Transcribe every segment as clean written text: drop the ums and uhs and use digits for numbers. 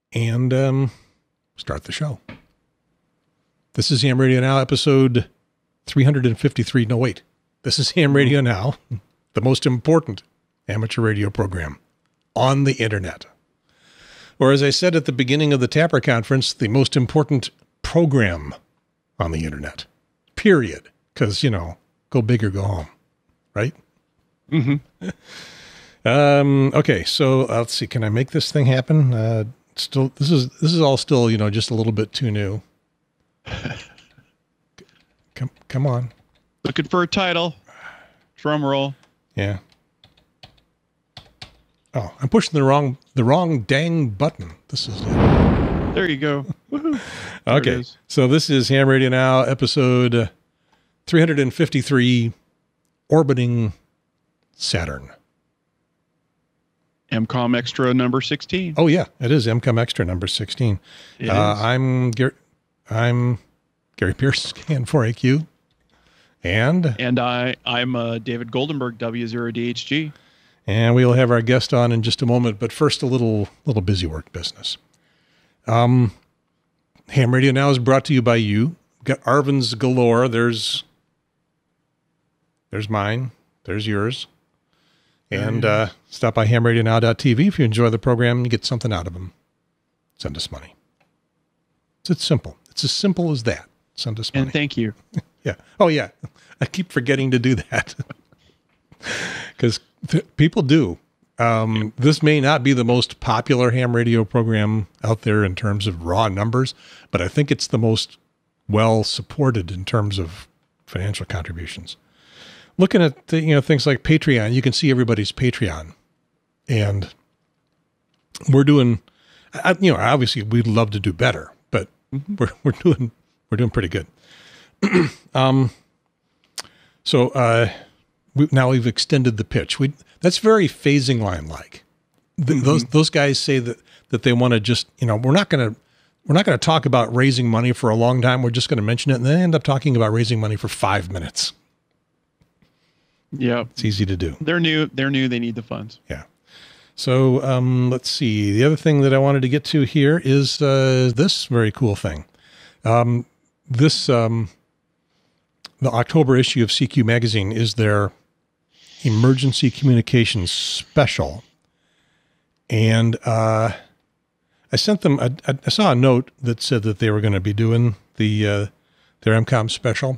and start the show. This is Ham Radio Now, episode 353. No, wait. This is Ham Radio Now, the most important amateur radio program on the internet. Or as I said at the beginning of the Tapper Conference, the most important program on the internet. Period. Because, you know, go big or go home. Right? Mm-hmm. Okay, so let's see. Can I make this thing happen? This is all still, you know, just a little bit too new. Come on. Looking for a title. Drum roll. Yeah. Oh, I'm pushing the wrong dang button. This is it. There you go. Woohoo. Okay. So this is Ham Radio Now, episode 353, Orbiting Saturn. EmComm Extra number 16. Oh yeah, it is EmComm Extra number 16. I'm Gary Pierce, Scan4AQ. And I'm David Goldenberg, W0DHG. And we'll have our guest on in just a moment, but first a little busy work business. Ham Radio Now is brought to you by you. We've got Arvin's galore. There's mine. There's yours. And stop by hamradionow.tv. If you enjoy the program and you get something out of them, send us money. It's simple. It's as simple as that. Send us money. And thank you. Yeah. Oh, yeah. I keep forgetting to do that because people do. This may not be the most popular ham radio program out there in terms of raw numbers, but I think it's the most well supported in terms of financial contributions. Looking at things like Patreon, you can see everybody's Patreon, and we're doing. Obviously, we'd love to do better, but we're doing pretty good. We've extended the pitch. That's very phasing line like. Those guys say that they want to just, we're not going to talk about raising money for a long time. We're just going to mention it, and then end up talking about raising money for 5 minutes. Yeah, it's easy to do. They're new. They need the funds. Yeah. So let's see. The other thing that I wanted to get to here is this very cool thing. The October issue of CQ Magazine is their emergency communications special. And I sent them, I saw a note that said that they were going to be doing their EmComm special.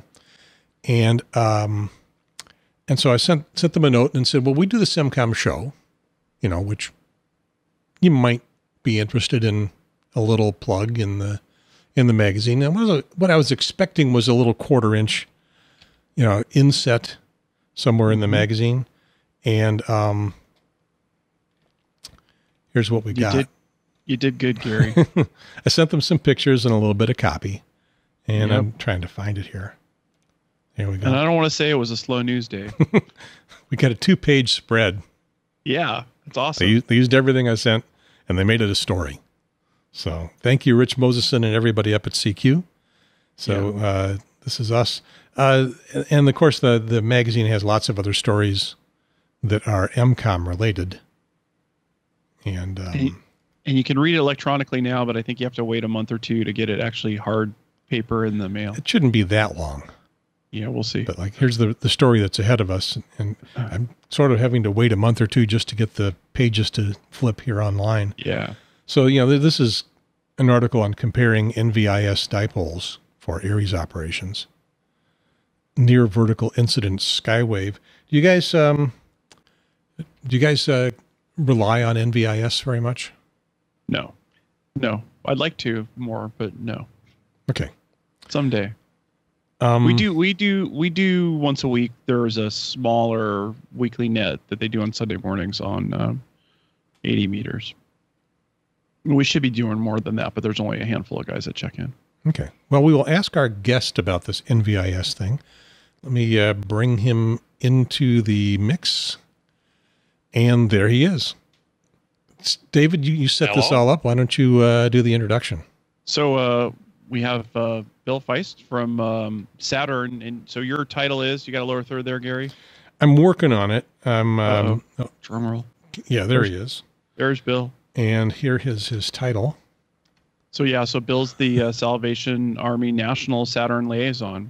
And so I sent them a note and said, well, we do this EmComm show, which you might be interested in a little plug in the magazine. And what I was expecting was a little 1/4 inch, inset somewhere in the magazine. And here's what we got. You did good, Gary. I sent them some pictures and a little bit of copy. And yep. I'm trying to find it here. There we go. And I don't want to say it was a slow news day. We got a 2-page spread. Yeah, it's awesome. They used everything I sent, and they made it a story. So thank you, Rich Moseson, and everybody up at CQ. So this is us. And, of course, the magazine has lots of other stories that are EmComm related. And you can read it electronically now, but I think you have to wait a month or two to get it actually hard paper in the mail. It shouldn't be that long. Yeah, we'll see. But here's the story that's ahead of us. And I'm sort of having to wait a month or two just to get the pages to flip here online. Yeah. So, this is an article on comparing NVIS dipoles for Ares operations. Near vertical incident skywave. Do you guys rely on NVIS very much? No. I'd like to more, but no. Okay. Someday. We do once a week. There's a smaller weekly net that they do on Sunday mornings on 80 meters. We should be doing more than that, but there's only a handful of guys that check in. Okay. Well, we will ask our guest about this NVIS thing. Let me bring him into the mix. And there he is. David, you set this all up. Why don't you do the introduction? So we have Bill Feist from SATERN. And so your title is, you got a lower third there, Gary? I'm working on it. Drum roll. Yeah, there he is. There's Bill. And here is his title. So Bill's the Salvation Army National Saturn Liaison,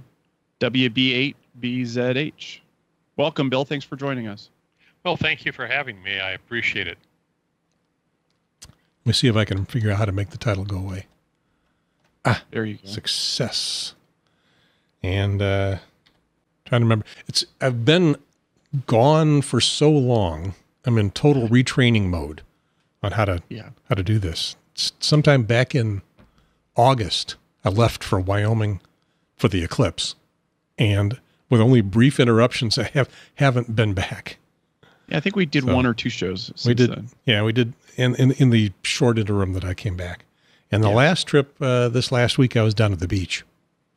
WB8BZH. Welcome, Bill. Thanks for joining us. Well, thank you for having me. I appreciate it. Let me see if I can figure out how to make the title go away. There you go. Success. And trying to remember. I've been gone for so long. I'm in total retraining mode on how to do this. Sometime back in August, I left for Wyoming for the Eclipse, and with only brief interruptions, I haven't been back. Yeah, I think we did one or two shows since then. Yeah, we did in the short interim that I came back. And the last trip, this last week, I was down at the beach.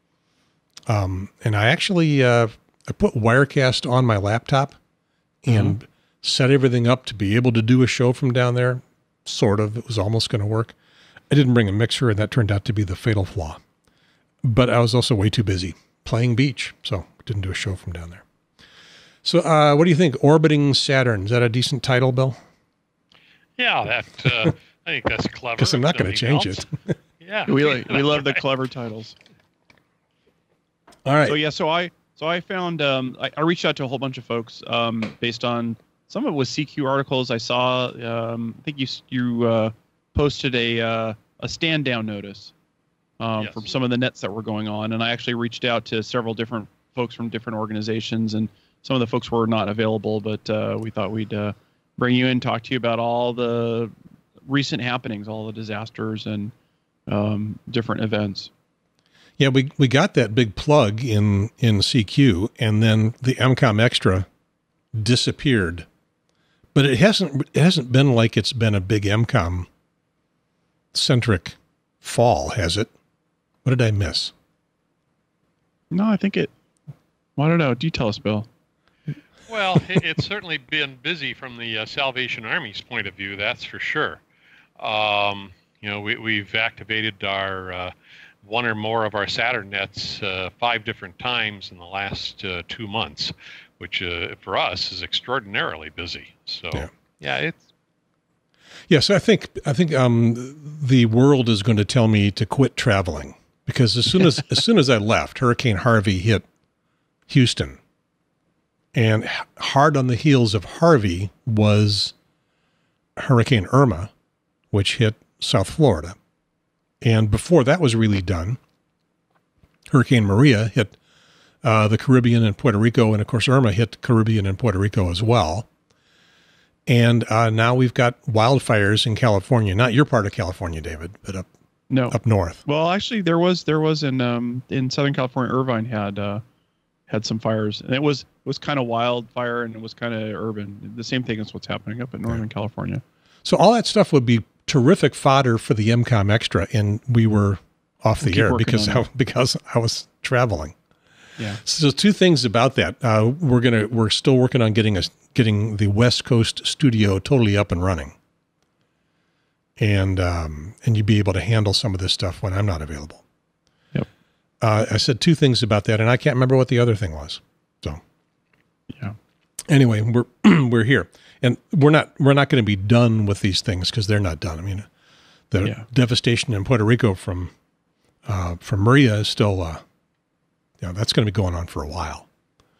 And I actually I put Wirecast on my laptop and set everything up to be able to do a show from down there. Sort of. It was almost going to work. I didn't bring a mixer, and that turned out to be the fatal flaw. But I was also way too busy playing beach, so didn't do a show from down there. So what do you think? Orbiting Saturn. Is that a decent title, Bill? Yeah, I think that's clever. Because I'm not going to change it. Yeah. We love the clever titles. All right. So I found I reached out to a whole bunch of folks based on some of it was CQ articles. I saw I think you posted a stand down notice from some of the nets that were going on, and I actually reached out to several different folks from different organizations, and some of the folks were not available, but we thought we'd bring you in, talk to you about all the recent happenings, all the disasters and different events. Yeah, we got that big plug in CQ, and then the EmComm Extra disappeared. But it hasn't been like it's been a big EmComm centric fall, has it? What did I miss? No, I think I don't know. Do you tell us, Bill? Well, it's certainly been busy from the Salvation Army's point of view, that's for sure. We've activated our one or more of our Saturn nets 5 different times in the last 2 months, which for us is extraordinarily busy. So So I think the world is going to tell me to quit traveling, because as soon as I left, Hurricane Harvey hit Houston, and hard on the heels of Harvey was Hurricane Irma, which hit South Florida. And before that was really done, Hurricane Maria hit the Caribbean and Puerto Rico, and of course Irma hit the Caribbean and Puerto Rico as well. And now we've got wildfires in California, not your part of California, David, but up north. Well, actually, there was in Southern California. Irvine had some fires, and it was kind of wildfire, and it was kind of urban. The same thing as what's happening up in Northern California. So all that stuff would be terrific fodder for the EmComm Extra, and we were off the air because I was traveling. Yeah. So 2 things about that. We're still working on getting the West Coast studio totally up and running, and you'd be able to handle some of this stuff when I'm not available. Yep. I said 2 things about that, and I can't remember what the other thing was. So, yeah. Anyway, we're here, and we're not going to be done with these things because they're not done. I mean, the devastation in Puerto Rico from Maria is still, that's going to be going on for a while.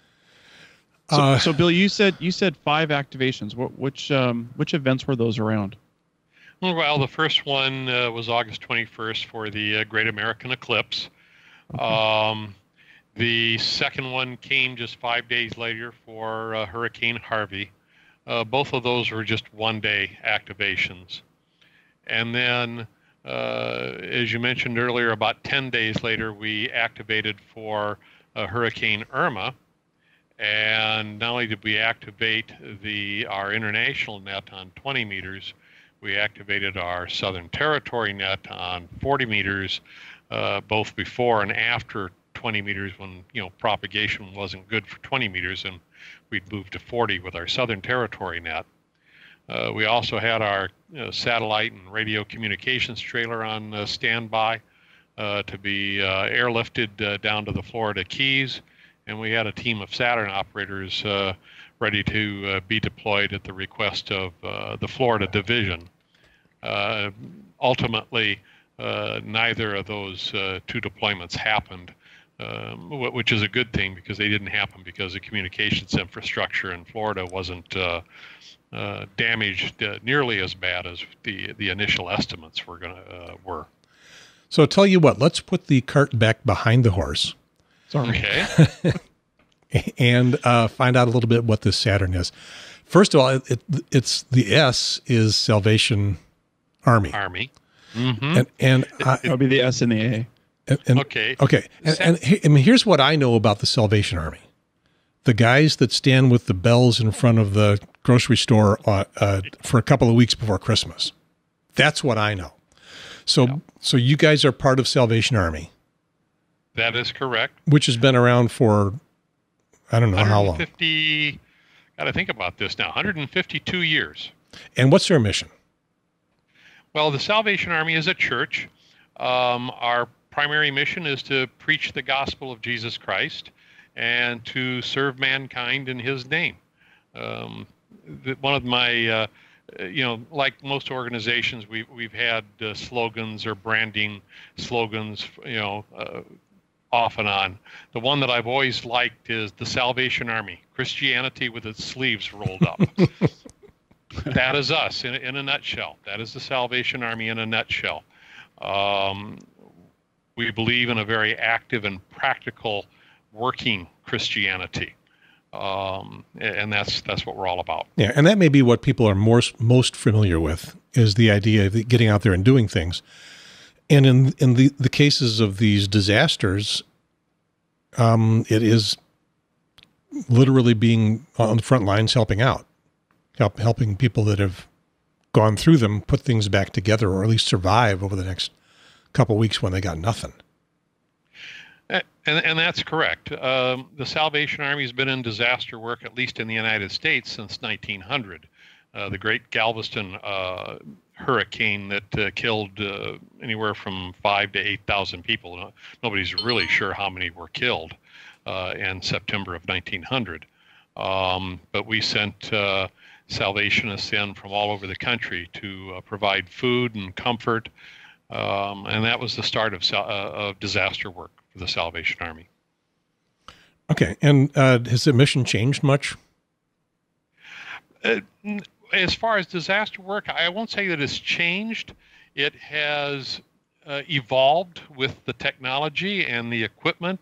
So Bill, you said 5 activations. Which events were those around? Well, the first one was August 21st for the Great American Eclipse. Okay. The second one came just 5 days later for Hurricane Harvey. Both of those were just 1-day activations. And then, as you mentioned earlier, about 10 days later, we activated for Hurricane Irma. And not only did we activate our international net on 20 meters, we activated our Southern Territory net on 40 meters, both before and after 20 meters when, propagation wasn't good for 20 meters, and we'd moved to 40 with our Southern Territory net. We also had our satellite and radio communications trailer on standby to be airlifted down to the Florida Keys, and we had a team of Saturn operators ready to be deployed at the request of the Florida Division. Ultimately, neither of those two deployments happened, which is a good thing because they didn't happen because the communications infrastructure in Florida wasn't damaged nearly as bad as the initial estimates were. So I'll tell you what, let's put the cart back behind the horse. Sorry. Okay. And find out a little bit what this Saturn is. First of all, it's the S is Salvation Army. Mm-hmm. And That'll be the S and the A. Okay. And here's what I know about the Salvation Army. The guys that stand with the bells in front of the grocery store for a couple of weeks before Christmas. That's what I know. So you guys are part of Salvation Army. That is correct. Which has been around for, I don't know how long. Got to think about this now. 152 years. And what's their mission? Well, the Salvation Army is a church. Our primary mission is to preach the gospel of Jesus Christ and to serve mankind in his name. One of my, like most organizations, we've had slogans or branding slogans, off and on. The one that I've always liked is the Salvation Army, Christianity with its sleeves rolled up. That is us in a nutshell. That is the Salvation Army in a nutshell. We believe in a very active and practical working Christianity. And that's what we're all about. Yeah, and that may be what people are most familiar with, is the idea of getting out there and doing things. And in the cases of these disasters, it is literally being on the front lines helping out, helping people that have gone through them put things back together, or at least survive over the next couple of weeks when they got nothing. And that's correct. The Salvation Army has been in disaster work, at least in the United States, since 1900. The Great Galveston hurricane that killed anywhere from 5,000 to 8,000 people. Nobody's really sure how many were killed in September of 1900. But we sent Salvationists in from all over the country to provide food and comfort. And that was the start of disaster work for the Salvation Army. Okay. And has the mission changed much? As far as disaster work, I won't say that it's changed. It has evolved with the technology and the equipment,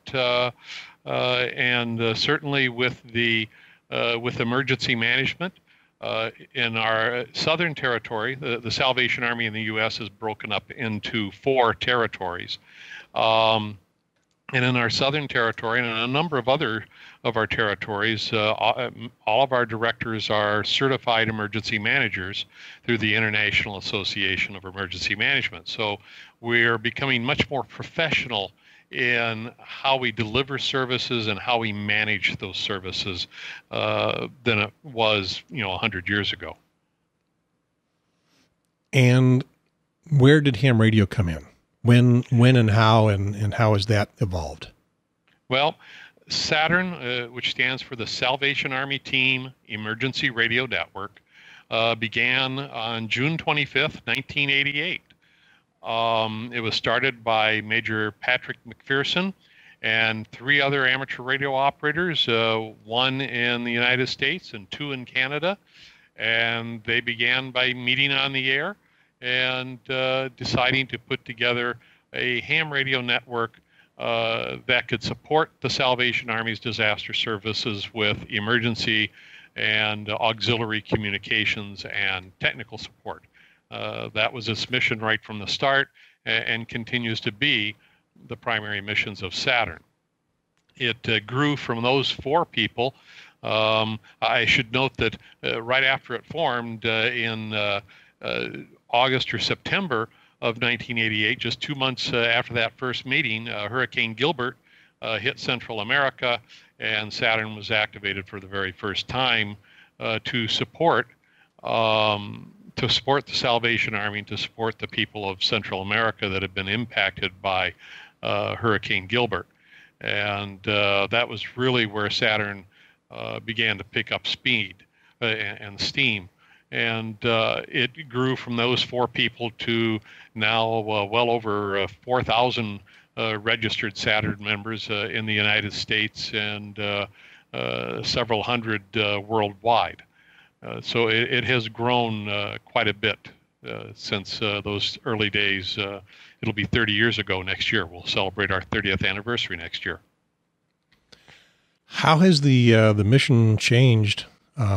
and certainly with emergency management. In our southern territory, the Salvation Army in the U.S. is broken up into 4 territories. And in our southern territory and in a number of other of our territories, all of our directors are certified emergency managers through the International Association of Emergency Management. So we're becoming much more professional in how we deliver services and how we manage those services than it was, 100 years ago. And where did ham radio come in? When and how has that evolved? Well, SATERN, which stands for the Salvation Army Team Emergency Radio Network, began on June 25th, 1988. It was started by Major Patrick McPherson and 3 other amateur radio operators, 1 in the United States and 2 in Canada. And they began by meeting on the air and deciding to put together a ham radio network that could support the Salvation Army's disaster services with emergency and auxiliary communications and technical support. That was its mission right from the start and continues to be the primary missions of SATERN. It grew from those 4 people. I should note that right after it formed in August or September of 1988, just 2 months after that first meeting, Hurricane Gilbert hit Central America, and SATERN was activated for the very first time to support the Salvation Army, to support the people of Central America that had been impacted by Hurricane Gilbert. And that was really where SATERN began to pick up speed and steam. And it grew from those 4 people to now well over 4,000 registered SATERN members in the United States and several hundred worldwide. So it has grown quite a bit since those early days. It'll be 30 years ago next year. We'll celebrate our 30th anniversary next year. How has the mission changed?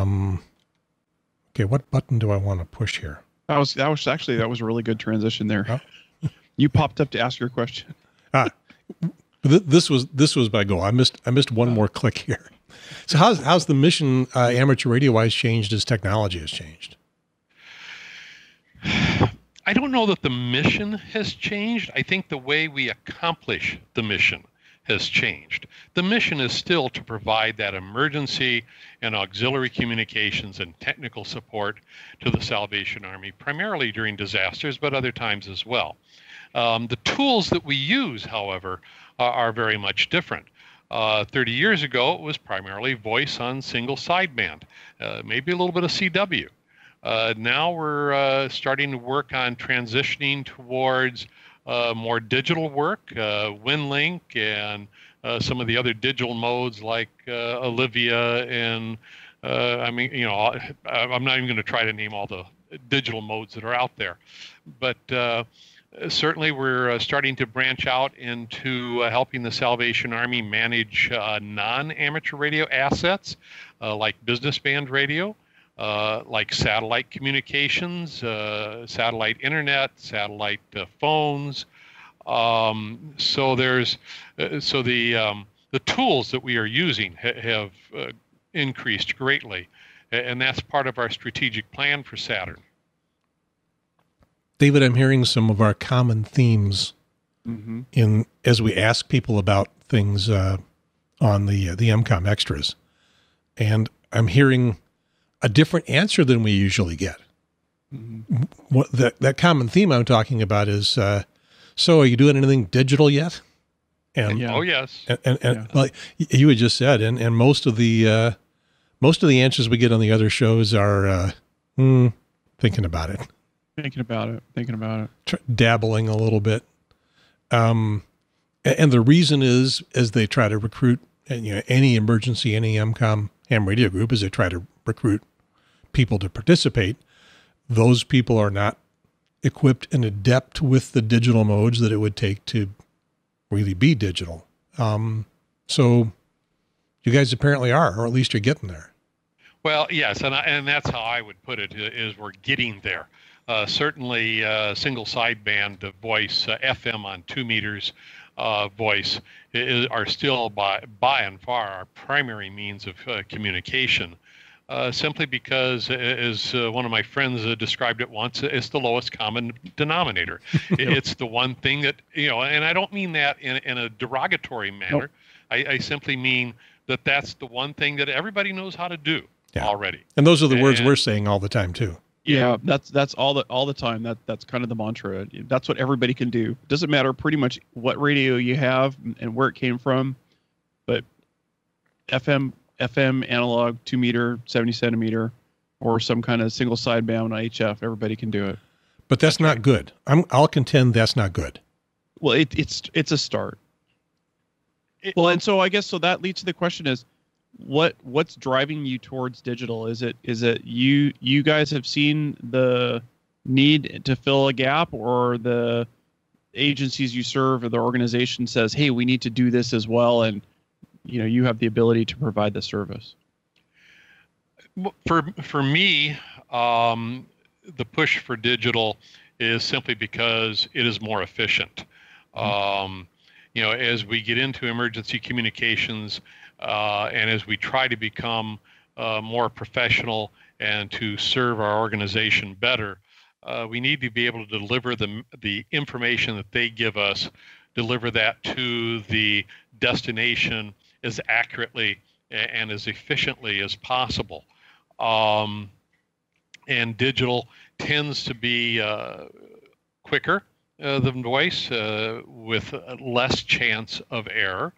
Okay, what button do I want to push here? That was a really good transition there. Oh. You popped up to ask your question. This was my goal. I missed one more click here. So how's the mission amateur radio wise changed as technology has changed? I don't know that the mission has changed. I think the way we accomplish the mission has changed. The mission is still to provide that emergency and auxiliary communications and technical support to the Salvation Army, primarily during disasters, but other times as well. The tools that we use, however, are very much different. 30 years ago, it was primarily voice on single sideband, maybe a little bit of CW. Now we're starting to work on transitioning towards more digital work, WinLink, and some of the other digital modes like Olivia, and I'm not even going to try to name all the digital modes that are out there, but certainly we're starting to branch out into helping the Salvation Army manage non-amateur radio assets like business band radio, like satellite communications, satellite internet, satellite phones. So the tools that we are using have increased greatly, and that's part of our strategic plan for SATERN. David, I'm hearing some of our common themes as we ask people about things on the EmComm extras, and I'm hearing a different answer than we usually get. What that common theme I'm talking about is, so are you doing anything digital yet? And oh yes, and well, you had just said, and most of the answers we get on the other shows are thinking about it. Thinking about it. Dabbling a little bit. And the reason is, as they try to recruit, any emergency, any EmComm ham radio group, as they try to recruit people to participate, those people are not equipped and adept with the digital modes that it would take to really be digital. So you guys apparently are, or at least you're getting there. Well, yes, and that's how I would put it, is we're getting there. Certainly single sideband voice, FM on 2 meters voice are still by and far our primary means of communication, simply because, as one of my friends described it once, it's the lowest common denominator. It's the one thing that, and I don't mean that in a derogatory manner. Nope. I simply mean that that's the one thing that everybody knows how to do already. And those are the words we're saying all the time too. Yeah, that's all the time. That's kind of the mantra. That's what everybody can do. It doesn't matter pretty much what radio you have and where it came from, but FM analog 2 meter, 70 centimeter, or some kind of single sideband HF. Everybody can do it. But that's not good. I'll contend that's not good. Well, it's a start. And so I guess that leads to the question is, what's driving you towards digital? Is it you guys have seen the need to fill a gap, or the agencies you serve or the organization says, hey, we need to do this as well, and you have the ability to provide the service? For me, the push for digital is simply because it is more efficient. As we get into emergency communications, and as we try to become more professional and to serve our organization better, we need to be able to deliver the information that they give us, deliver that to the destination as accurately and as efficiently as possible. And digital tends to be quicker than voice, with less chance of error.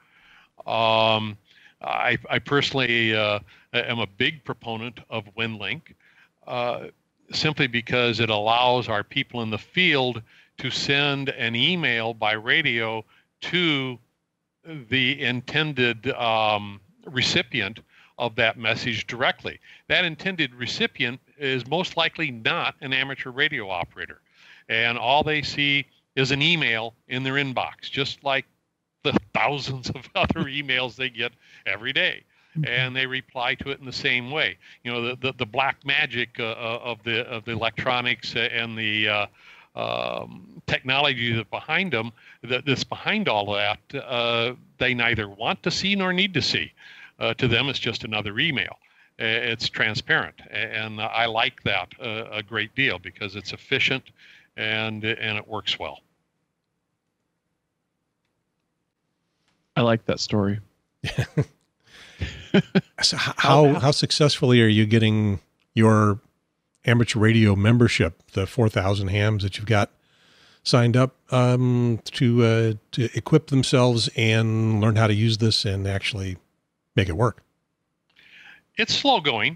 I personally am a big proponent of WinLink. simply because it allows our people in the field to send an email by radio to the intended recipient of that message directly. That intended recipient is most likely not an amateur radio operator, and all they see is an email in their inbox, just like the thousands of other emails they get every day, and they reply to it in the same way. You know, the black magic of the electronics and the technology that's behind all of that, they neither want to see nor need to see. To them, it's just another email. It's transparent, and I like that a great deal because it's efficient and it works well. I like that story. So how successfully are you getting your amateur radio membership, the 4,000 hams that you've got signed up to equip themselves and learn how to use this and actually make it work? It's slow going.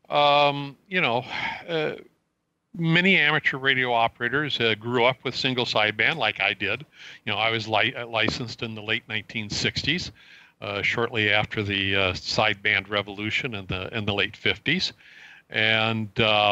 Many amateur radio operators grew up with single sideband like I did. You know, I was licensed in the late 1960s, shortly after the sideband revolution in the late 50s. And,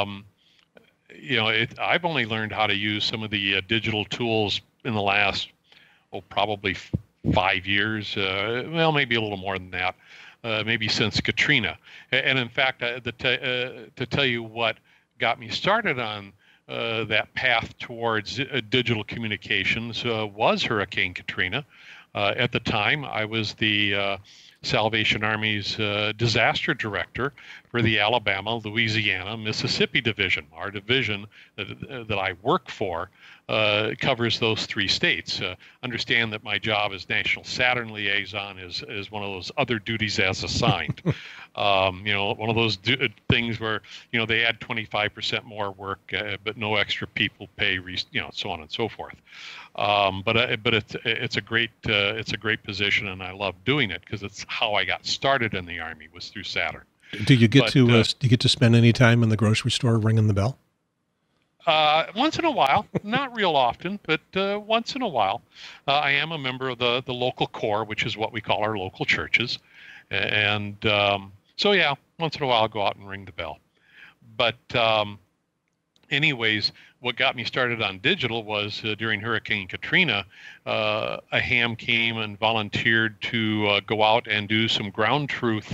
I've only learned how to use some of the digital tools in the last, probably 5 years. Maybe a little more than that. Maybe since Katrina. And in fact, to tell you what got me started on that path towards digital communications was Hurricane Katrina. At the time, I was the Salvation Army's disaster director for the Alabama, Louisiana, Mississippi division. Our division that I work for covers those three states. Understand that my job as National SATERN Liaison is one of those other duties as assigned. One of those things where, they add 25% more work, but no extra people pay, so on and so forth. But it's a great position, and I love doing it because it's how I got started in the Army, was through SATERN. Do you get to spend any time in the grocery store ringing the bell? Once in a while, not real often, but once in a while. I am a member of the local corps, which is what we call our local churches. And so, yeah, once in a while I'll go out and ring the bell. But anyways, what got me started on digital was during Hurricane Katrina, a ham came and volunteered to go out and do some ground truth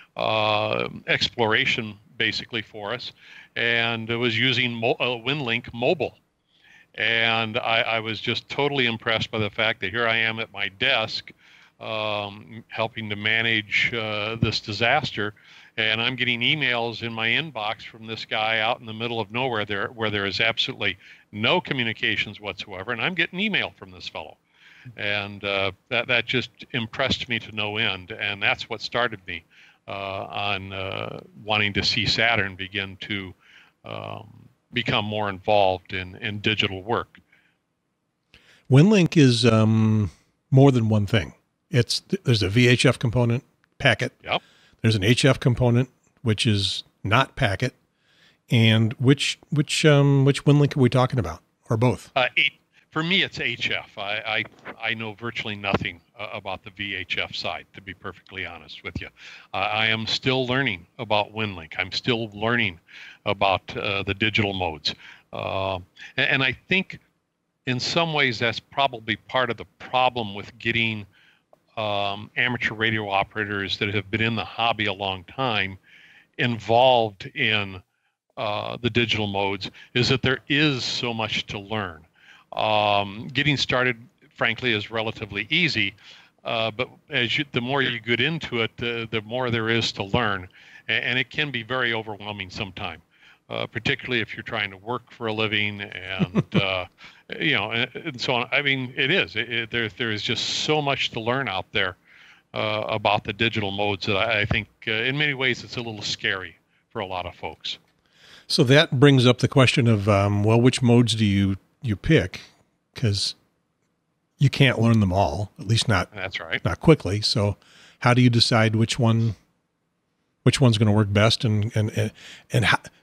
exploration basically for us. And it was using WinLink Mobile. And I was just totally impressed by the fact that here I am at my desk helping to manage this disaster. And I'm getting emails in my inbox from this guy out in the middle of nowhere where there is absolutely no communications whatsoever. And I'm getting email from this fellow. And that just impressed me to no end. And that's what started me on wanting to see SATERN begin to become more involved in digital work. WinLink is more than one thing. There's a VHF component, packet. Yep. There's an HF component, which is not packet. And which WinLink are we talking about, or both? For me, it's HF. I know virtually nothing about the VHF side, to be perfectly honest with you. I am still learning about WinLink. I'm still learning about the digital modes. And I think in some ways that's probably part of the problem with getting amateur radio operators that have been in the hobby a long time involved in the digital modes, is that there is so much to learn. Getting started, frankly, is relatively easy, but the more you get into it, the more there is to learn, and it can be very overwhelming sometimes, particularly if you're trying to work for a living and and so on. I mean, it is. There is just so much to learn out there about the digital modes that I think, in many ways, it's a little scary for a lot of folks. So that brings up the question of, which modes do you pick, because you can't learn them all, at least not. That's right. Not quickly. So how do you decide which one's going to work best, and how,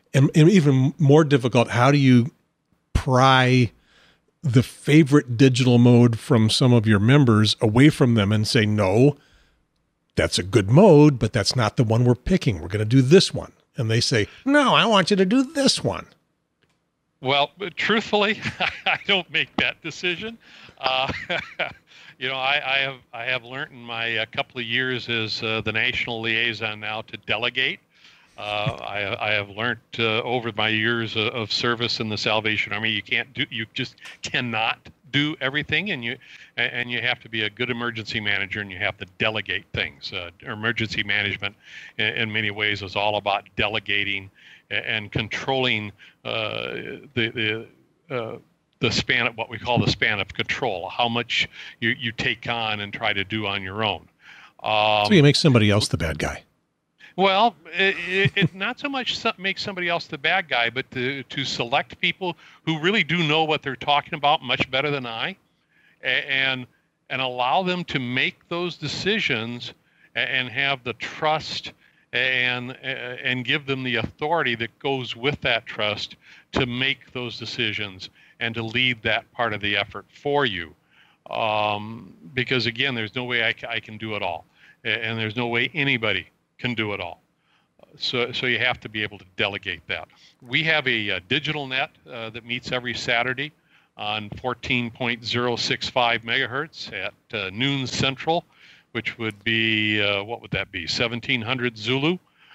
And even more difficult, how do you pry the favorite digital mode from some of your members away from them and say, no, that's a good mode, but that's not the one we're picking. We're going to do this one. And they say, no, I want you to do this one. Well, truthfully, I don't make that decision. You know, I have learned in my couple of years as the national liaison now to delegate. I have learned over my years of service in the Salvation Army, you just cannot do everything, and you have to be a good emergency manager, and you have to delegate things. Emergency management, in many ways, is all about delegating and controlling the span of what we call the span of control, how much you take on and try to do on your own. So you make somebody else the bad guy. Well, it not so much make somebody else the bad guy, but to select people who really do know what they're talking about much better than I, and allow them to make those decisions and have the trust and give them the authority that goes with that trust to make those decisions and to lead that part of the effort for you. Because again, there's no way I can do it all, and there's no way anybody can do it all. So you have to be able to delegate that. We have a digital net that meets every Saturday on 14.065 megahertz at noon Central, which would be, what would that be, 1700 Zulu.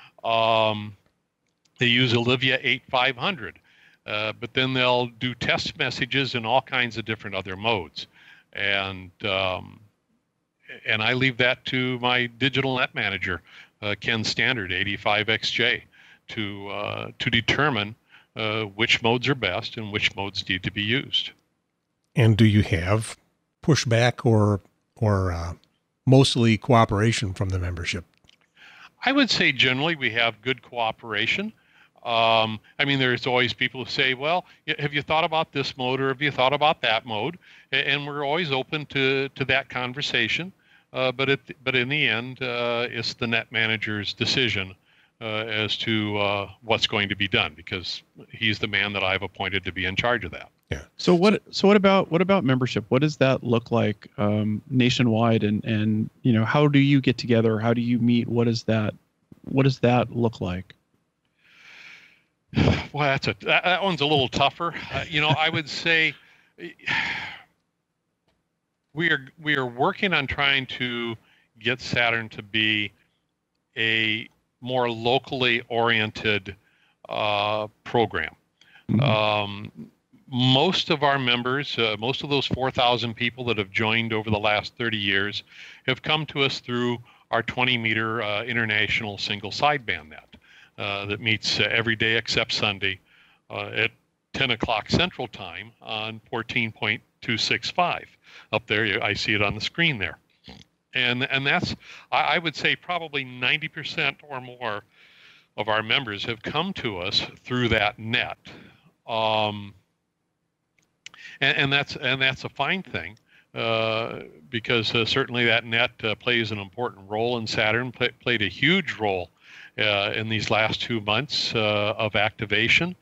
They use Olivia 8500, but then they'll do test messages in all kinds of different other modes. And I leave that to my digital net manager, Ken Standard 85XJ, to determine which modes are best and which modes need to be used. And do you have pushback or mostly cooperation from the membership? I would say generally we have good cooperation. I mean, there's always people who say, well, have you thought about this mode or have you thought about that mode? And we're always open to that conversation. But in the end, it's the net manager's decision as to what's going to be done, because he's the man that I've appointed to be in charge of that. Yeah. So what about membership? What does that look like nationwide? And you know, how do you get together? How do you meet? What does that look like? Well, that one's a little tougher. You know, I would say we are working on trying to get SATERN to be a more locally oriented program. Mm-hmm. Most of our members, most of those 4,000 people that have joined over the last 30 years, have come to us through our 20-meter international single sideband net that meets every day except Sunday at 10 o'clock Central Time on 14.265. Up there, I see it on the screen there. And that's, I would say, probably 90% or more of our members have come to us through that net. And that's a fine thing, because certainly that net plays an important role in SATERN, played a huge role in these last 2 months of activation.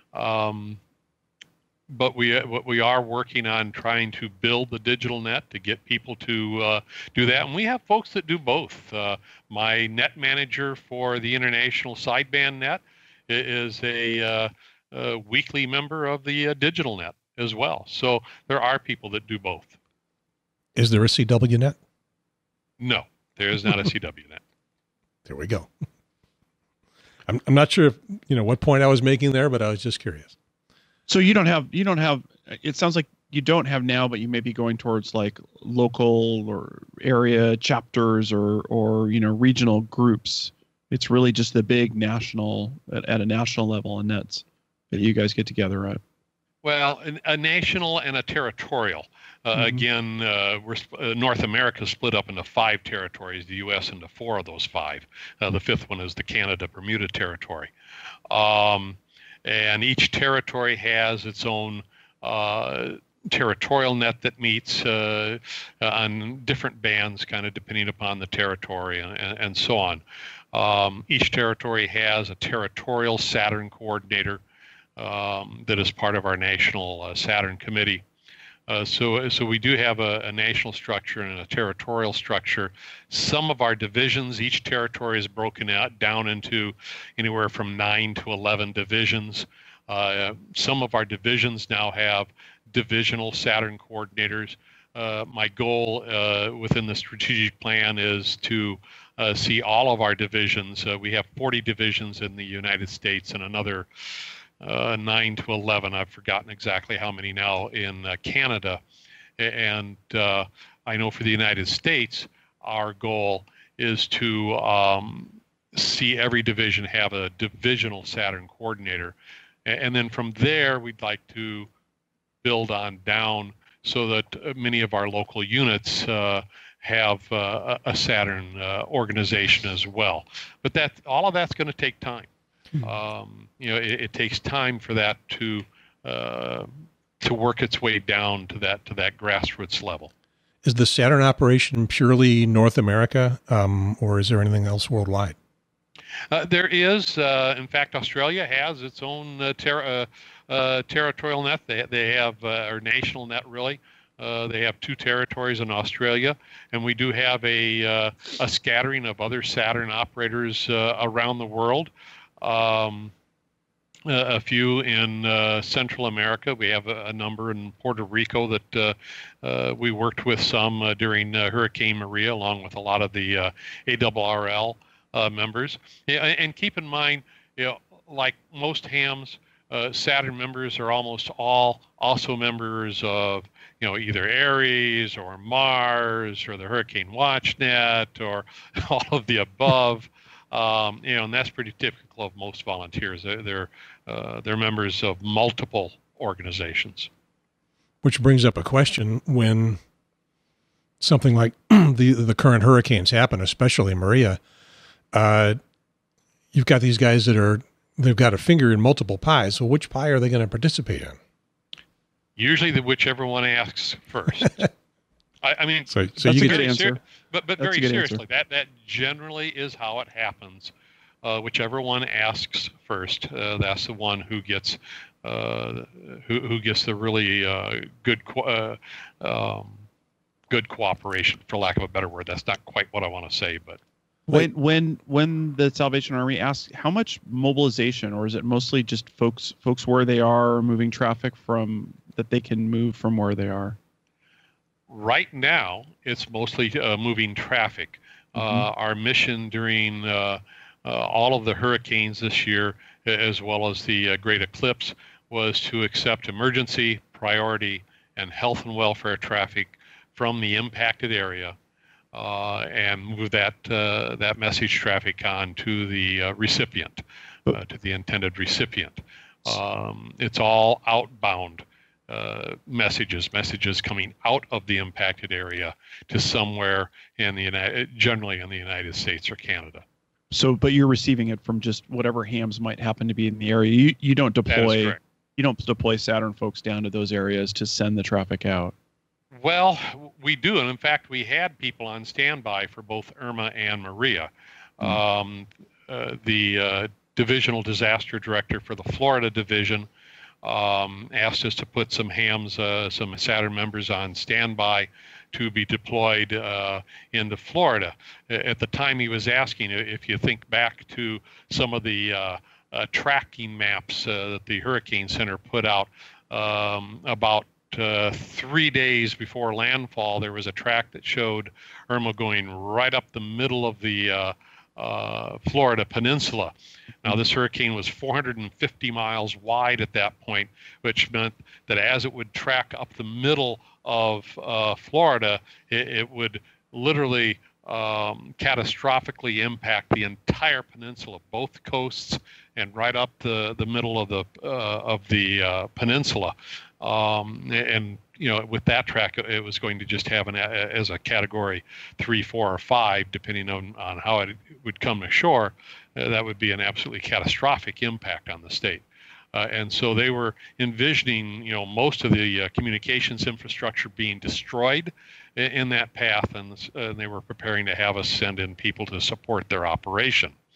But we are working on trying to build the digital net to get people to do that. And we have folks that do both. My net manager for the international sideband net is a weekly member of the digital net as well. So there are people that do both. Is there a CW net? No, there is not a CW net. There we go. I'm not sure if, what point I was making there, but I was just curious. So you don't have, it sounds like you don't have now, but you may be going towards like local or area chapters or regional groups. It's really just the big national, at a national level, and nets that you guys get together, right? Well, a national and a territorial. Again, North America split up into 5 territories, the U.S. into 4 of those 5. The 5th one is the Canada-Bermuda territory. And each territory has its own territorial net that meets on different bands, kind of depending upon the territory and so on. Each territory has a territorial SATERN coordinator that is part of our national SATERN committee. So we do have a national structure and a territorial structure. Some of our divisions, each territory is broken out down into anywhere from 9 to 11 divisions. Some of our divisions now have divisional SATERN coordinators. My goal within the strategic plan is to see all of our divisions. We have 40 divisions in the United States and another 9 to 11. I've forgotten exactly how many now in Canada. And I know for the United States, our goal is to see every division have a divisional SATERN coordinator. And then from there, we'd like to build on down so that many of our local units have a SATERN organization as well. But all of that's going to take time. It takes time for that to work its way down to that grassroots level. Is the SATERN operation purely North America, or is there anything else worldwide? There is. In fact, Australia has its own territorial net. They have, or national net, really. They have 2 territories in Australia, and we do have a scattering of other SATERN operators around the world. A few in Central America. We have a number in Puerto Rico that we worked with some during Hurricane Maria, along with a lot of the ARRL members. And keep in mind, like most hams, SATERN members are almost all also members of either Aries or Mars or the Hurricane Watch Net or all of the above. And that's pretty typical of most volunteers. They're members of multiple organizations. Which brings up a question: when something like the current hurricanes happen, especially Maria, you've got these guys they've got a finger in multiple pies. So which pie are they going to participate in? Usually whichever one asks first. I mean, so that's you a good answer. But very seriously, that generally is how it happens. Whichever one asks first, that's the one who gets who gets the really good cooperation, for lack of a better word. That's not quite what I want to say, but. When the Salvation Army asks how much mobilization, or is it mostly just folks where they are moving traffic from that they can move from where they are? Right now, it's mostly moving traffic. Our mission during all of the hurricanes this year, as well as the Great Eclipse, was to accept emergency, priority, and health and welfare traffic from the impacted area. And move that message traffic on to the recipient, to the intended recipient. It's all outbound messages coming out of the impacted area to somewhere generally in the United States or Canada. So, but you're receiving it from just whatever hams might happen to be in the area. You don't deploy. You don't deploy SATERN folks down to those areas to send the traffic out. Well, we do, and in fact, we had people on standby for both Irma and Maria. The divisional disaster director for the Florida division asked us to put some hams, some SATERN members on standby to be deployed into Florida. At the time he was asking, if you think back to some of the tracking maps that the Hurricane Center put out about 3 days before landfall, there was a track that showed Irma going right up the middle of the Florida peninsula. Now, this hurricane was 450 miles wide at that point, which meant that as it would track up the middle of Florida, it would literally catastrophically impact the entire peninsula, both coasts, and right up the middle of the peninsula. And with that track, it was going to just have as a category 3, 4, or 5, depending on how it would come ashore. That would be an absolutely catastrophic impact on the state. And so they were envisioning, most of the communications infrastructure being destroyed in that path, and they were preparing to have us send in people to support their operation.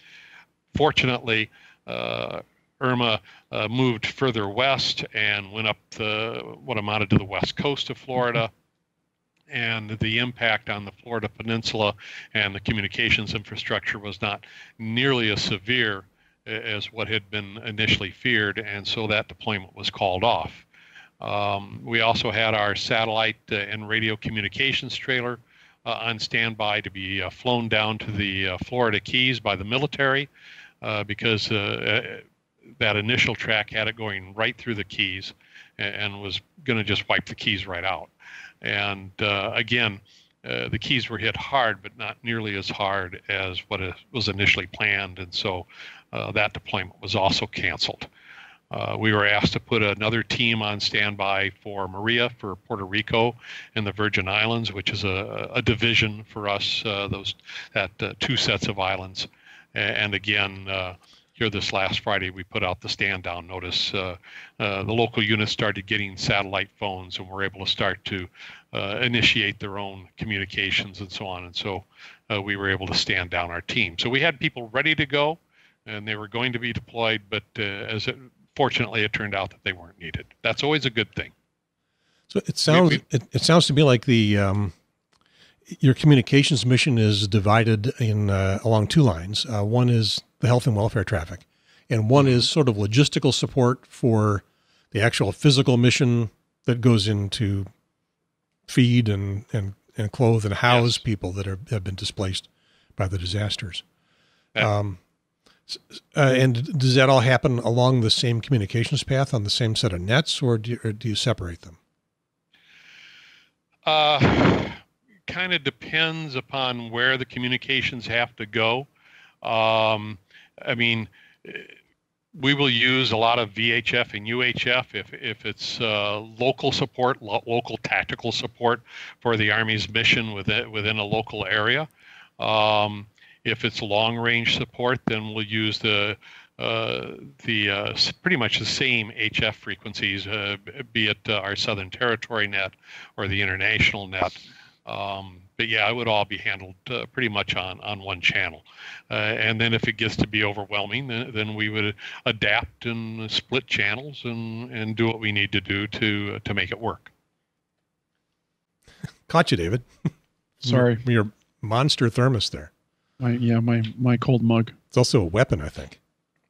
Fortunately, Irma moved further west and went up what amounted to the west coast of Florida, and the impact on the Florida Peninsula and the communications infrastructure was not nearly as severe as what had been initially feared, and so that deployment was called off. We also had our satellite and radio communications trailer on standby to be flown down to the Florida Keys by the military because that initial track had it going right through the Keys and was going to just wipe the Keys right out. And again, the Keys were hit hard, but not nearly as hard as what was initially planned. And so that deployment was also canceled. We were asked to put another team on standby for Maria for Puerto Rico and the Virgin Islands, which is a division for us, two sets of islands. And again, here this last Friday, we put out the stand down notice. The local units started getting satellite phones and were able to start to initiate their own communications and so on. And so we were able to stand down our team. So we had people ready to go, and they were going to be deployed, but fortunately, it turned out that they weren't needed. That's always a good thing. So it sounds it sounds to me like your communications mission is divided in along two lines. One is the health and welfare traffic, and one is sort of logistical support for the actual physical mission that goes into feed and clothe and house people that have been displaced by the disasters. And does that all happen along the same communications path on the same set of nets, or do you separate them? Kind of depends upon where the communications have to go. I mean, we will use a lot of VHF and UHF if it's local support, local tactical support for the Army's mission within a local area. If it's long-range support, then we'll use the pretty much the same HF frequencies, be it our Southern Territory net or the international net. But yeah, it would all be handled pretty much on one channel. And then if it gets to be overwhelming, then we would adapt and split channels and do what we need to do to make it work. Caught you, David. Sorry. Your monster thermos there. My cold mug. It's also a weapon, I think.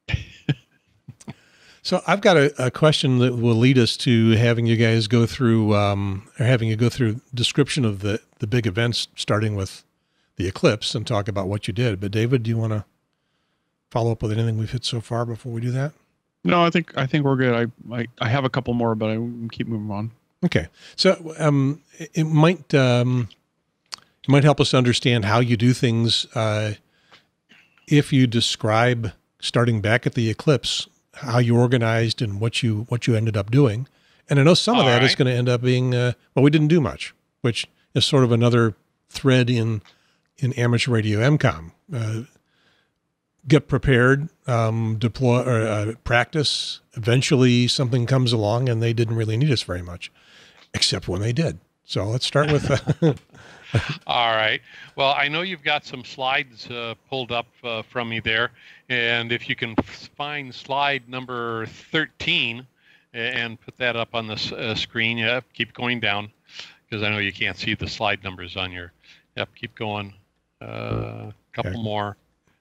So I've got a question that will lead us to having you guys go through, or having you go through description of the big events, starting with the Eclipse, and talk about what you did. But David, do you want to follow up with anything we've hit so far before we do that? No, I think we're good. I have a couple more, but I keep moving on. Okay, so it might help us understand how you do things if you describe, starting back at the Eclipse, how you organized and what you ended up doing. And I know some of that is going to end up being, we didn't do much, which is sort of another thread in Amateur Radio EmComm. Get prepared, deploy, or practice. Eventually something comes along and they didn't really need us very much, except when they did. So let's start with... All right. Well, I know you've got some slides pulled up from me there. And if you can find slide number 13 and put that up on the screen, keep going down, because I know you can't see the slide numbers on your, keep going. Couple more.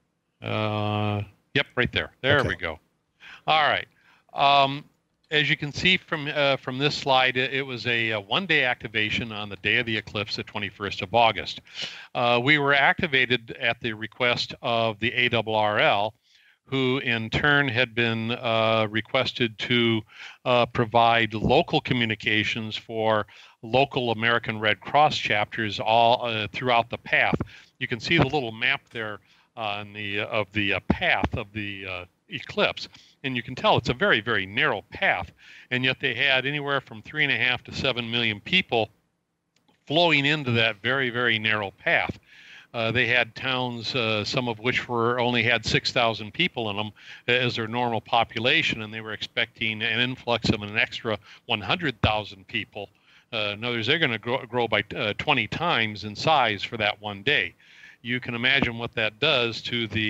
Right there. There we go. All right. As you can see from this slide, it was a one-day activation on the day of the eclipse, the 21st of August. We were activated at the request of the ARRL, who in turn had been requested to provide local communications for local American Red Cross chapters all throughout the path. You can see the little map there on the path of the eclipse, and you can tell it's a very, very narrow path, and yet they had anywhere from 3.5 to 7 million people flowing into that very, very narrow path. They had towns, some of which only had 6,000 people in them as their normal population, and they were expecting an influx of an extra 100,000 people. In other words, they're going to grow by 20 times in size for that one day. You can imagine what that does to the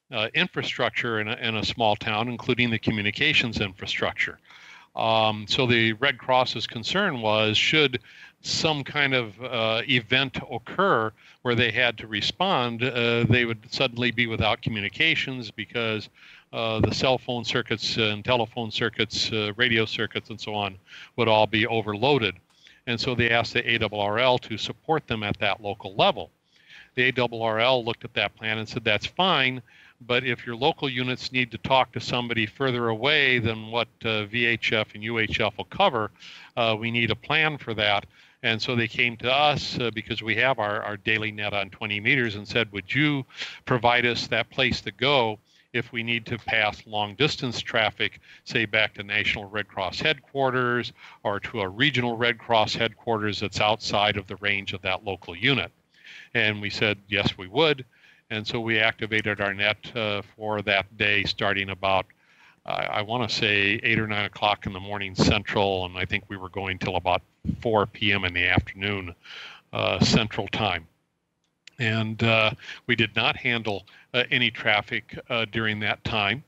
infrastructure in a small town, including the communications infrastructure. So the Red Cross's concern was, should some kind of event occur where they had to respond, they would suddenly be without communications because the cell phone circuits and telephone circuits, radio circuits, and so on would all be overloaded. And so they asked the ARRL to support them at that local level. The ARRL looked at that plan and said, that's fine, but if your local units need to talk to somebody further away than what VHF and UHF will cover, we need a plan for that. And so they came to us because we have our daily net on 20 meters and said, would you provide us that place to go if we need to pass long distance traffic, say back to National Red Cross headquarters or to a regional Red Cross headquarters that's outside of the range of that local unit? And we said, yes, we would. And so we activated our net for that day starting about, I want to say 8 or 9 o'clock in the morning Central, and I think we were going till about 4 p.m. in the afternoon Central time. And we did not handle any traffic during that time.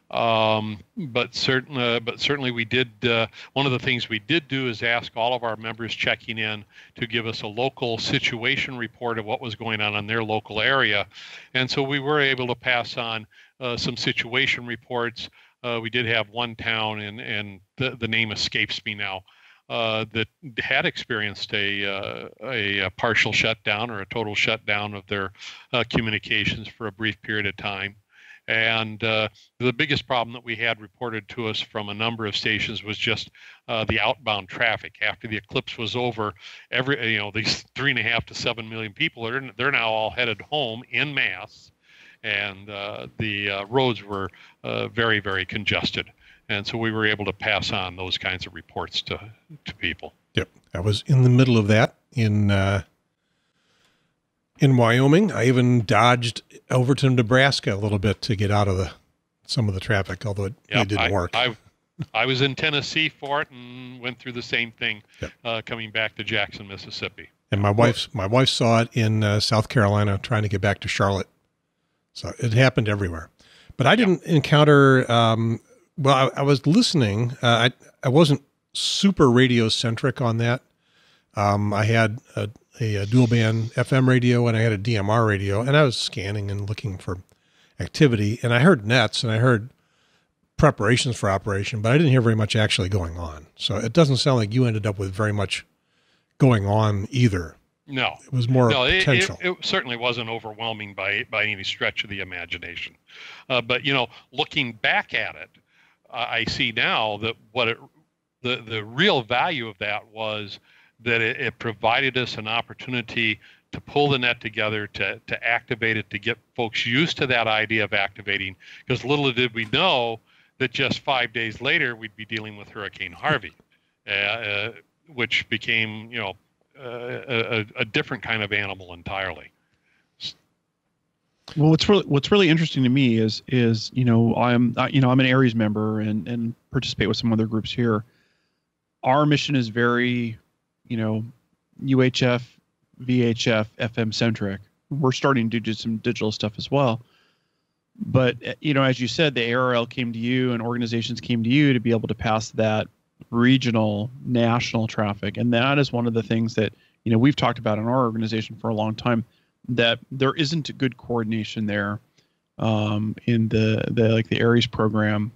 But certainly we did, one of the things we did do is ask all of our members checking in to give us a local situation report of what was going on in their local area. And so we were able to pass on some situation reports. We did have one town, and the name escapes me now, that had experienced a partial shutdown or a total shutdown of their communications for a brief period of time. And the biggest problem that we had reported to us from a number of stations was just the outbound traffic. After the eclipse was over, these 3.5 to 7 million people they're now all headed home en masse, and the roads were very, very congested. And so we were able to pass on those kinds of reports to people. Yep, I was in the middle of that in Wyoming. I even dodged over to Nebraska a little bit to get out of some of the traffic, although it didn't work. I was in Tennessee for it and went through the same thing coming back to Jackson, Mississippi. And my wife saw it in South Carolina trying to get back to Charlotte. So it happened everywhere. But I didn't encounter, I was listening. I wasn't super radio centric on that. I had a dual band FM radio and I had a DMR radio, and I was scanning and looking for activity, and I heard nets and I heard preparations for operation, but I didn't hear very much actually going on. So it doesn't sound like you ended up with very much going on either. No, it was more potential. It certainly wasn't overwhelming by any stretch of the imagination. But looking back at it, I see now that the real value of that was that it provided us an opportunity to pull the net together, to activate it, to get folks used to that idea of activating, because little did we know that just 5 days later we'd be dealing with Hurricane Harvey, which became a different kind of animal entirely. Well, what's really interesting to me is I'm an Aries member and participate with some other groups here. Our mission is very UHF, VHF, FM centric. We're starting to do some digital stuff as well. But, as you said, the ARRL came to you and organizations came to you to be able to pass that regional, national traffic. And that is one of the things that, we've talked about in our organization for a long time, that there isn't a good coordination there in the Aries program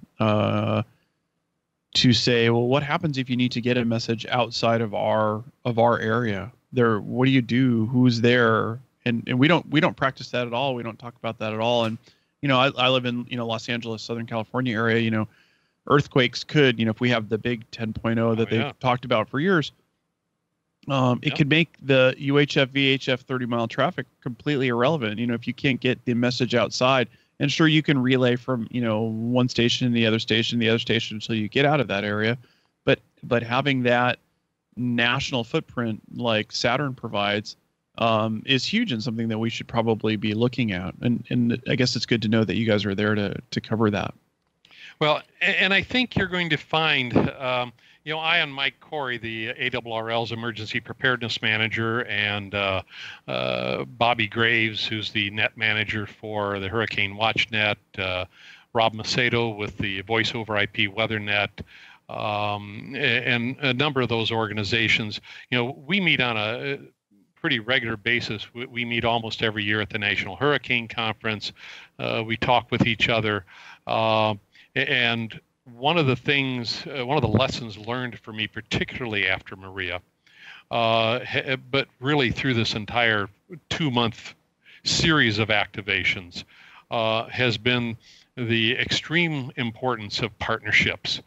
to say, well, what happens if you need to get a message outside of our area? What do you do? Who's there? And we don't practice that at all. We don't talk about that at all. And I live in Los Angeles, Southern California area. Earthquakes could, if we have the big 10.0 that they've talked about for years, it could make the UHF, VHF 30-mile traffic completely irrelevant. If you can't get the message outside. And sure, you can relay from, one station to the other station until you get out of that area. But having that national footprint like SATERN provides is huge and something that we should probably be looking at. And I guess it's good to know that you guys are there to cover that. Well, and I think you're going to find, I and Mike Corey, the ARRL's emergency preparedness manager, and Bobby Graves, who's the net manager for the Hurricane Watch Net, Rob Macedo with the Voice over IP Weather Net, and a number of those organizations, we meet on a pretty regular basis. We meet almost every year at the National Hurricane Conference. We talk with each other, and one of the lessons learned for me, particularly after Maria, but really through this entire 2-month series of activations, has been the extreme importance of partnerships.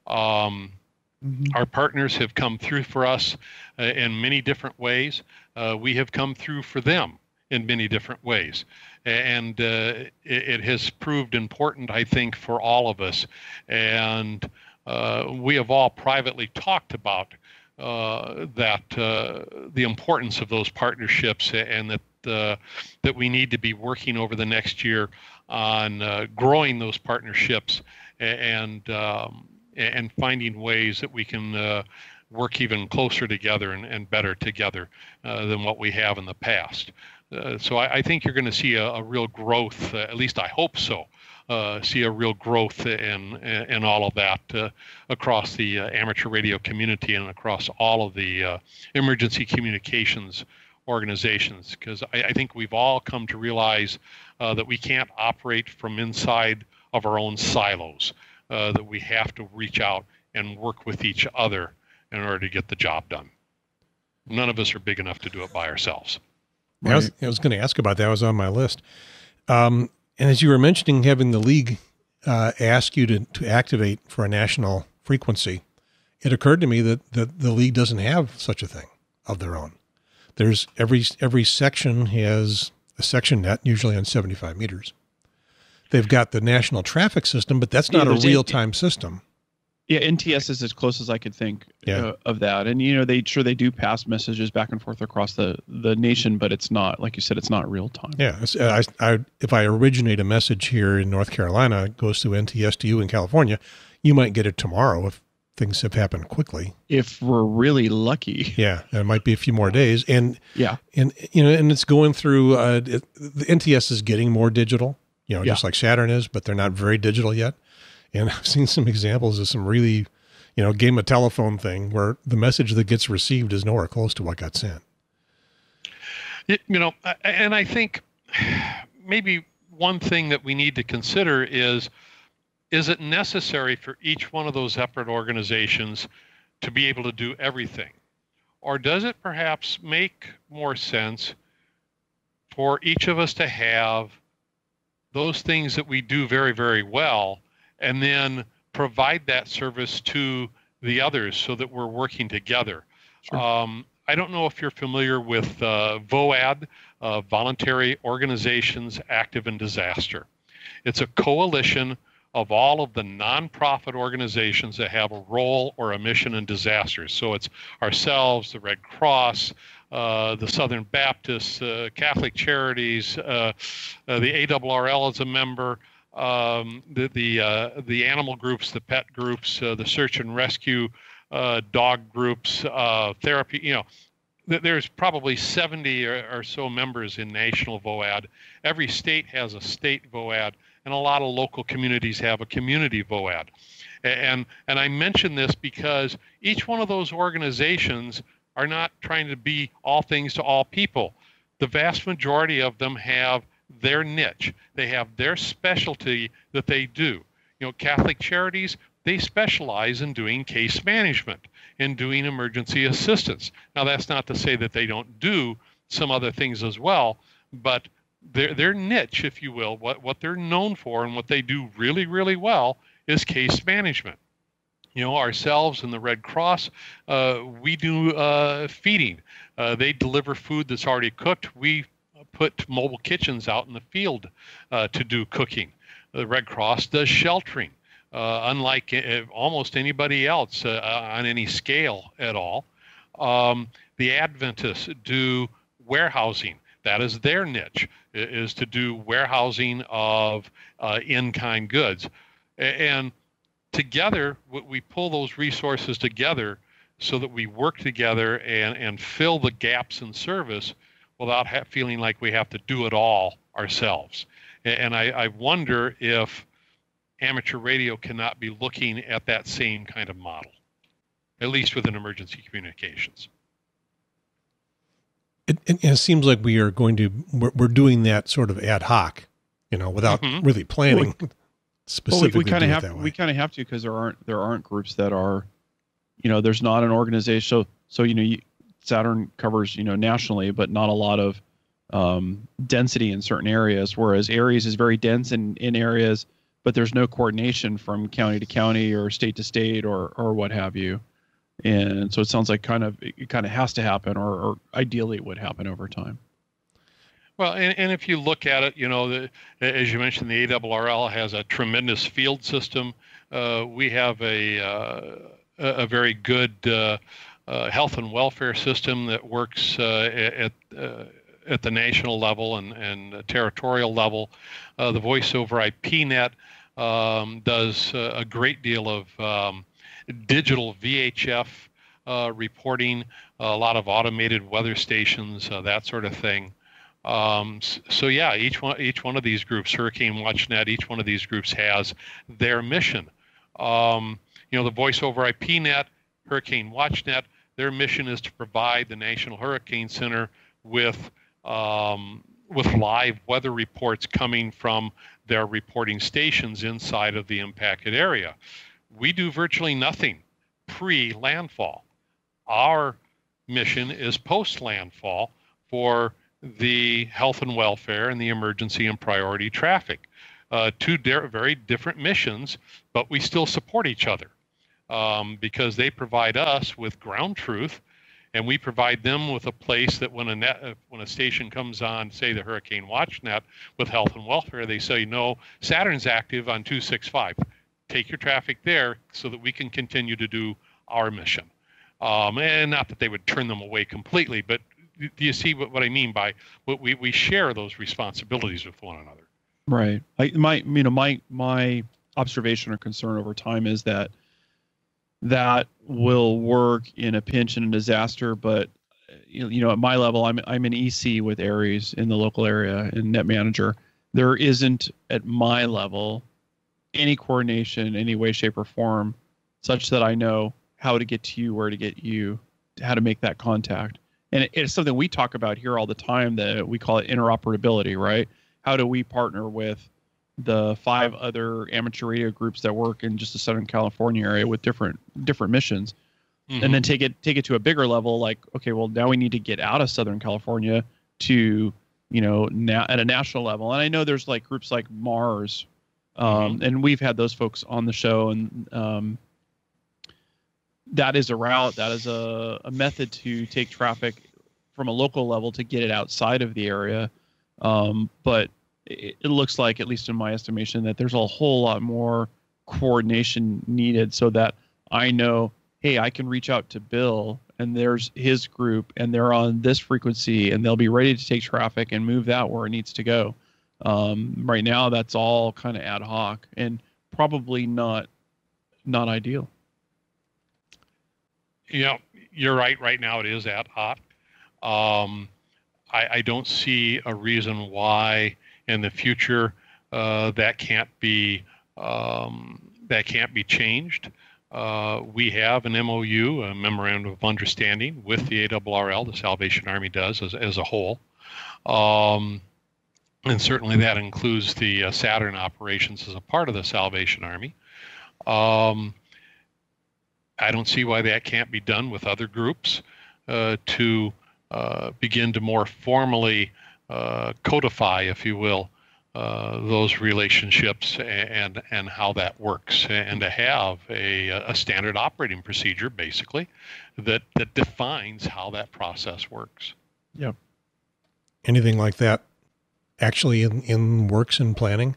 Our partners have come through for us in many different ways. We have come through for them in many different ways. And it has proved important, I think, for all of us. And we have all privately talked about the importance of those partnerships, and that we need to be working over the next year on growing those partnerships and finding ways that we can work even closer together and better together than what we have in the past. So I think you're going to see a real growth, at least I hope so, see a real growth in all of that across the amateur radio community and across all of the emergency communications organizations, because I think we've all come to realize that we can't operate from inside of our own silos, that we have to reach out and work with each other in order to get the job done. None of us are big enough to do it by ourselves. Right. I was going to ask about that. It was on my list. And as you were mentioning, having the league ask you to activate for a national frequency, it occurred to me that the league doesn't have such a thing of their own. There's every section has a section net, usually on 75 meters. They've got the national traffic system, but that's not a real-time system. Yeah, NTS is as close as I could think of that. And, they do pass messages back and forth across the nation, but it's not, like you said, it's not real time. Yeah. If I originate a message here in North Carolina, it goes through NTS to you in California, you might get it tomorrow if things have happened quickly. If we're really lucky. Yeah. It might be a few more days. And it's going through, the NTS is getting more digital, just like SATERN is, but they're not very digital yet. And I've seen some examples of some really, game of telephone thing where the message that gets received is nowhere close to what got sent. And I think maybe one thing that we need to consider is it necessary for each one of those effort organizations to be able to do everything? Or does it perhaps make more sense for each of us to have those things that we do very, very well, and then provide that service to the others so that we're working together? Sure. I don't know if you're familiar with VOAD, Voluntary Organizations Active in Disaster. It's a coalition of all of the nonprofit organizations that have a role or a mission in disasters. So it's ourselves, the Red Cross, the Southern Baptists, Catholic Charities, the ARRL is a member, the animal groups, the pet groups, the search and rescue dog groups, therapy. There's probably 70 or so members in national VOAD. Every state has a state VOAD, and a lot of local communities have a community VOAD. And I mention this because each one of those organizations are not trying to be all things to all people. The vast majority of them have their niche. They have their specialty that they do. Catholic Charities, they specialize in doing case management and doing emergency assistance. Now, that's not to say that they don't do some other things as well, but their niche, if you will, what they're known for and what they do really, really well is case management. Ourselves and the Red Cross, we do feeding. They deliver food that's already cooked. We put mobile kitchens out in the field to do cooking. The Red Cross does sheltering, unlike almost anybody else on any scale at all. The Adventists do warehousing. That is their niche, is to do warehousing of in-kind goods. And together, we pull those resources together so that we work together and fill the gaps in service without feeling like we have to do it all ourselves. And I wonder if amateur radio cannot be looking at that same kind of model, at least within emergency communications. It seems like we're doing that sort of ad hoc, without really planning specifically. We kind of have to, because there aren't groups that are, there's not an organization. So SATERN covers nationally, but not a lot of density in certain areas. Whereas Aries is very dense in areas, but there's no coordination from county to county or state to state or what have you. And so it sounds like it kind of has to happen, or ideally it would happen over time. Well, and if you look at it, as you mentioned, the ARRL has a tremendous field system. We have a very good health and welfare system that works at the national level and territorial level. The Voice over IP Net does a great deal of digital VHF reporting, a lot of automated weather stations, that sort of thing. So yeah, each one of these groups, Hurricane WatchNet, each one of these groups has their mission. The Voice over IP Net, Hurricane WatchNet, their mission is to provide the National Hurricane Center with live weather reports coming from their reporting stations inside of the impacted area. We do virtually nothing pre-landfall. Our mission is post-landfall for the health and welfare and the emergency and priority traffic. Two very different missions, but we still support each other because they provide us with ground truth, and we provide them with a place that when a station comes on, say the Hurricane WatchNet with health and welfare, they say, no, SATERN's active on 265. Take your traffic there so that we can continue to do our mission. And not that they would turn them away completely, but do you see what I mean by what we share those responsibilities with one another? Right. My observation or concern over time is that will work in a pinch and a disaster, but at my level, I'm an EC with Aries in the local area and net manager. There isn't at my level any coordination, any way, shape, or form, such that I know how to get to you, where to get you, how to make that contact. And it's something we talk about here all the time, that we call it interoperability, right? How do we partner with the 5 other amateur radio groups that work in just the Southern California area with different missions, and then take it to a bigger level? Like, okay, well, now we need to get out of Southern California to, now at a national level. And I know there's like groups like Mars, and we've had those folks on the show, and that is a route, that is a method to take traffic from a local level to get it outside of the area. But it looks like, at least in my estimation, that there's a whole lot more coordination needed, so that I know, hey, I can reach out to Bill, and there's his group, and they're on this frequency, and they'll be ready to take traffic and move that where it needs to go. Right now, that's all kind of ad hoc and probably not ideal. You're right. Right now, it is ad hoc. I don't see a reason why in the future that can't be changed. We have an MOU, a memorandum of understanding, with the ARRL, the Salvation Army does as a whole, and certainly that includes the SATERN operations as a part of the Salvation Army. I don't see why that can't be done with other groups to begin to more formally codify, if you will, those relationships and how that works, and to have a standard operating procedure, basically, that defines how that process works. Yeah. Anything like that actually in works and planning?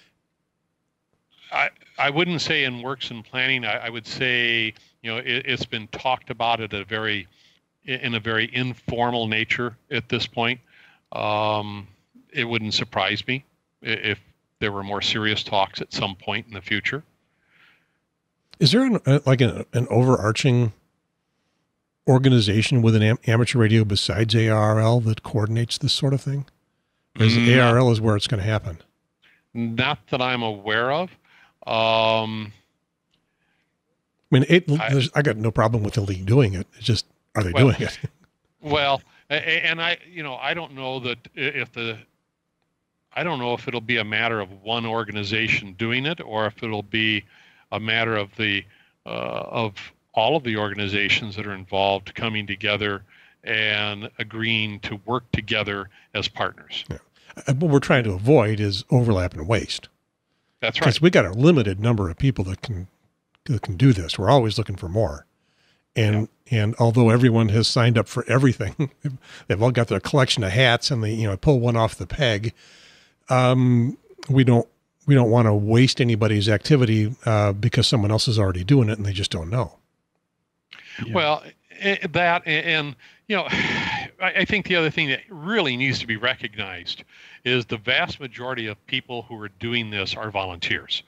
I wouldn't say in works and planning. I would say, it's been talked about in a very informal nature at this point. It wouldn't surprise me if there were more serious talks at some point in the future. Is there an overarching organization within amateur radio besides ARL that coordinates this sort of thing? Or is ARL is where it's going to happen? Not that I'm aware of. I got no problem with the league doing it. It's just, are they doing it? Well, and I don't know that I don't know if it'll be a matter of one organization doing it, or if it'll be a matter of of all of the organizations that are involved coming together and agreeing to work together as partners. Yeah. What we're trying to avoid is overlap and waste. That's right. Because we got a limited number of people that can do this. We're always looking for more. And although everyone has signed up for everything, they've all got their collection of hats and they pull one off the peg. We don't want to waste anybody's activity because someone else is already doing it and they just don't know. Yeah. Well, that and I think the other thing that really needs to be recognized is the vast majority of people who are doing this are volunteers.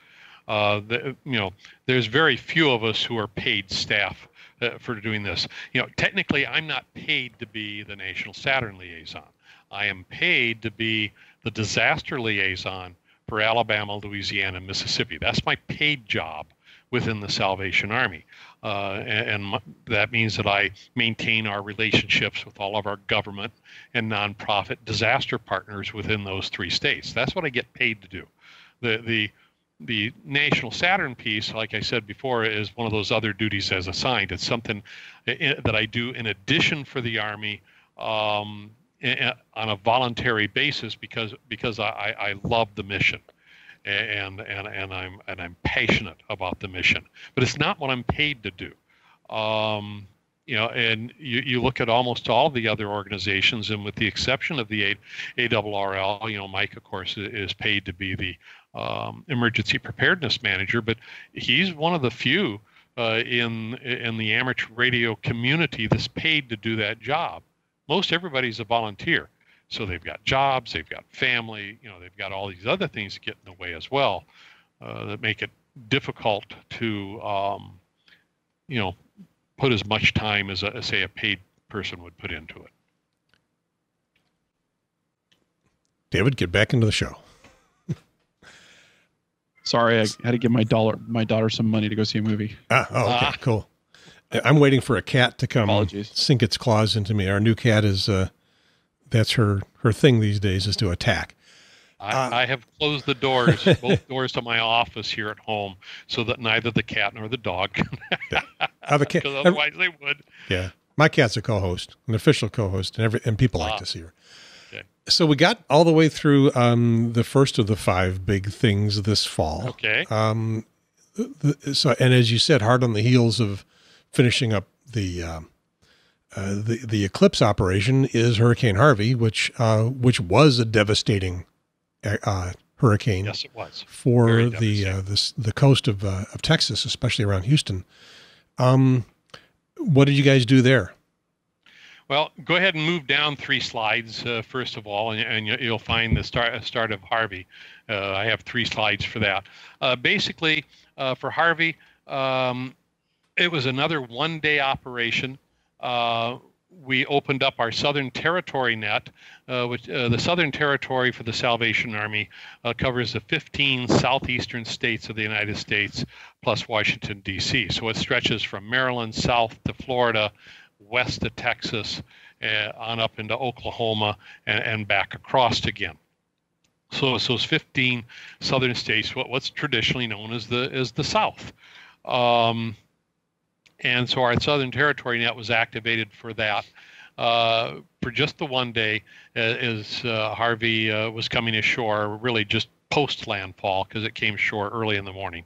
There's very few of us who are paid staff for doing this. Technically, I'm not paid to be the National SATERN Liaison. I am paid to be the disaster liaison for Alabama, Louisiana, and Mississippi. That's my paid job within the Salvation Army. That means that I maintain our relationships with all of our government and nonprofit disaster partners within those 3 states. That's what I get paid to do. The National SATERN piece, like I said before, is one of those other duties as assigned. It's something that I do in addition for the Army on a voluntary basis because I love the mission. And I'm passionate about the mission, but it's not what I'm paid to do. And you look at almost all the other organizations, and with the exception of the ARRL, Mike, of course, is paid to be the emergency preparedness manager, but he's one of the few in the amateur radio community that's paid to do that job. Most everybody's a volunteer. So they've got jobs, they've got family, they've got all these other things that get in the way as well that make it difficult to, put as much time as, say, a paid person would put into it. David, get back into the show. Sorry, I had to give my daughter some money to go see a movie. Okay, cool. I'm waiting for a cat to come sink its claws into me. Our new cat is... that's her thing these days, is to attack. I have closed the doors, both doors to my office here at home, so that neither the cat nor the dog can. Because otherwise they would. Yeah, my cat's a co-host, an official co-host, and people like to see her. Okay. So we got all the way through the first of the 5 big things this fall. Okay. And as you said, hard on the heels of finishing up the Eclipse operation is Hurricane Harvey, which was a devastating hurricane. Yes, it was for the coast of Texas, especially around Houston. What did you guys do there? Well, go ahead and move down 3 slides first of all, and you'll find the start of Harvey. I have 3 slides for that. Basically, for Harvey, it was another 1-day operation. We opened up our Southern Territory net, which the Southern Territory for the Salvation Army covers the 15 southeastern states of the United States plus Washington, D.C. So it stretches from Maryland south to Florida, west to Texas, on up into Oklahoma, and back across again. So it's those 15 southern states, what's traditionally known as the South. And so our Southern Territory net was activated for that for just the 1 day as Harvey was coming ashore, really just post-landfall because it came ashore early in the morning.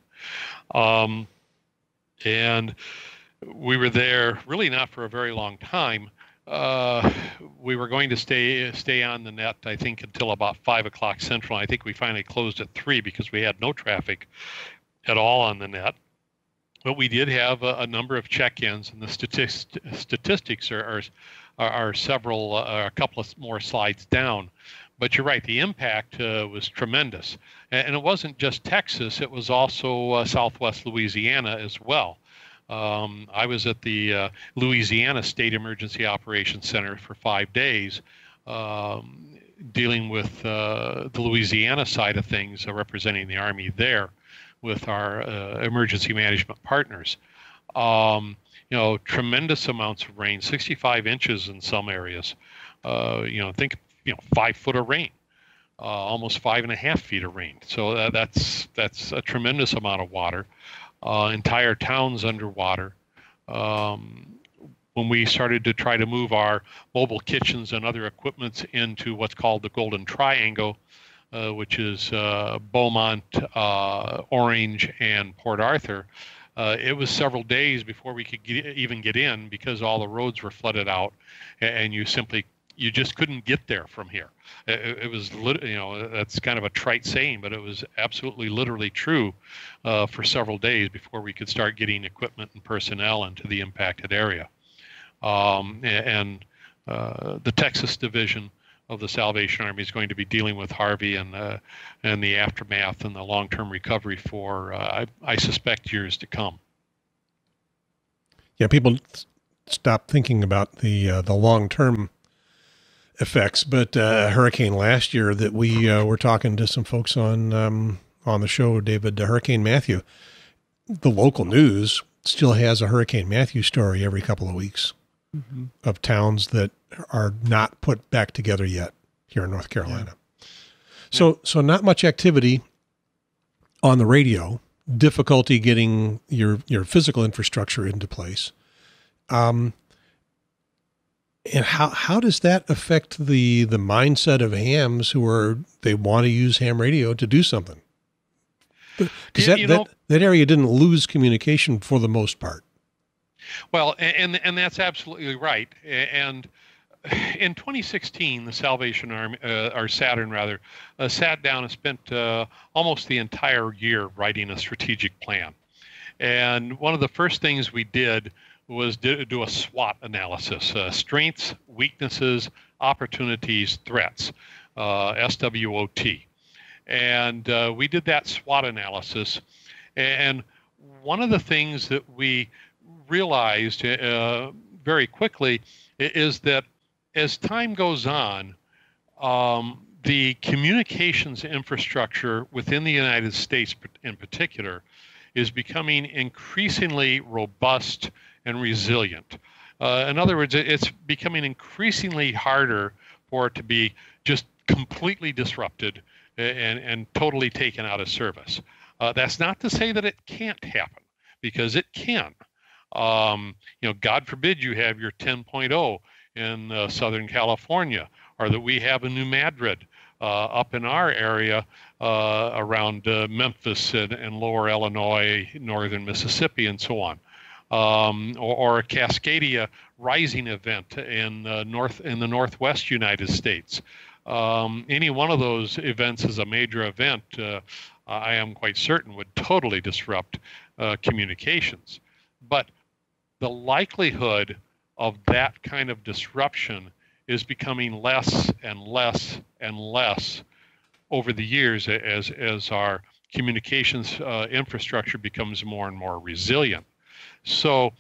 And we were there really not for a very long time. We were going to stay on the net, I think, until about 5 o'clock Central. I think we finally closed at 3 because we had no traffic at all on the net. But we did have a number of check-ins, and the statistics are several, a couple of more slides down. But you're right, the impact was tremendous. And it wasn't just Texas, it was also southwest Louisiana as well. I was at the Louisiana State Emergency Operations Center for 5 days, dealing with the Louisiana side of things, representing the Army there with our emergency management partners. Tremendous amounts of rain, 65 inches in some areas. Think 5 foot of rain, almost 5.5 feet of rain. So that's a tremendous amount of water. Entire towns underwater. When we started to try to move our mobile kitchens and other equipments into what's called the Golden Triangle, which is Beaumont, Orange, and Port Arthur, it was several days before we could even get in because all the roads were flooded out, and you just couldn't get there from here. It was, that's kind of a trite saying, but it was absolutely literally true for several days before we could start getting equipment and personnel into the impacted area. The Texas division of the Salvation Army is going to be dealing with Harvey and the aftermath and the long-term recovery for, I suspect, years to come. Yeah, people stop thinking about the long-term effects, but a hurricane last year that we were talking to some folks on the show, David, Hurricane Matthew. The local news still has a Hurricane Matthew story every couple of weeks of towns that are not put back together yet here in North Carolina. Yeah. So not much activity on the radio, difficulty getting your physical infrastructure into place. And how does that affect the mindset of hams they want to use ham radio to do something? Because that area didn't lose communication for the most part. Well, and that's absolutely right. And in 2016, the Salvation Army, or SATERN rather, sat down and spent almost the entire year writing a strategic plan. And one of the first things we did was do a SWOT analysis, strengths, weaknesses, opportunities, threats, SWOT. And we did that SWOT analysis. And one of the things that we realized very quickly is that as time goes on, the communications infrastructure within the United States in particular is becoming increasingly robust and resilient. In other words, it's becoming increasingly harder for it to be just completely disrupted and totally taken out of service. That's not to say that it can't happen, because it can. God forbid you have your 10.0 in Southern California, or that we have a New Madrid up in our area around Memphis and lower Illinois, northern Mississippi, and so on. Or a Cascadia rising event in the Northwest United States. Any one of those events is a major event, I am quite certain would totally disrupt communications. But the likelihood of that kind of disruption is becoming less and less and less over the years as our communications infrastructure becomes more and more resilient. So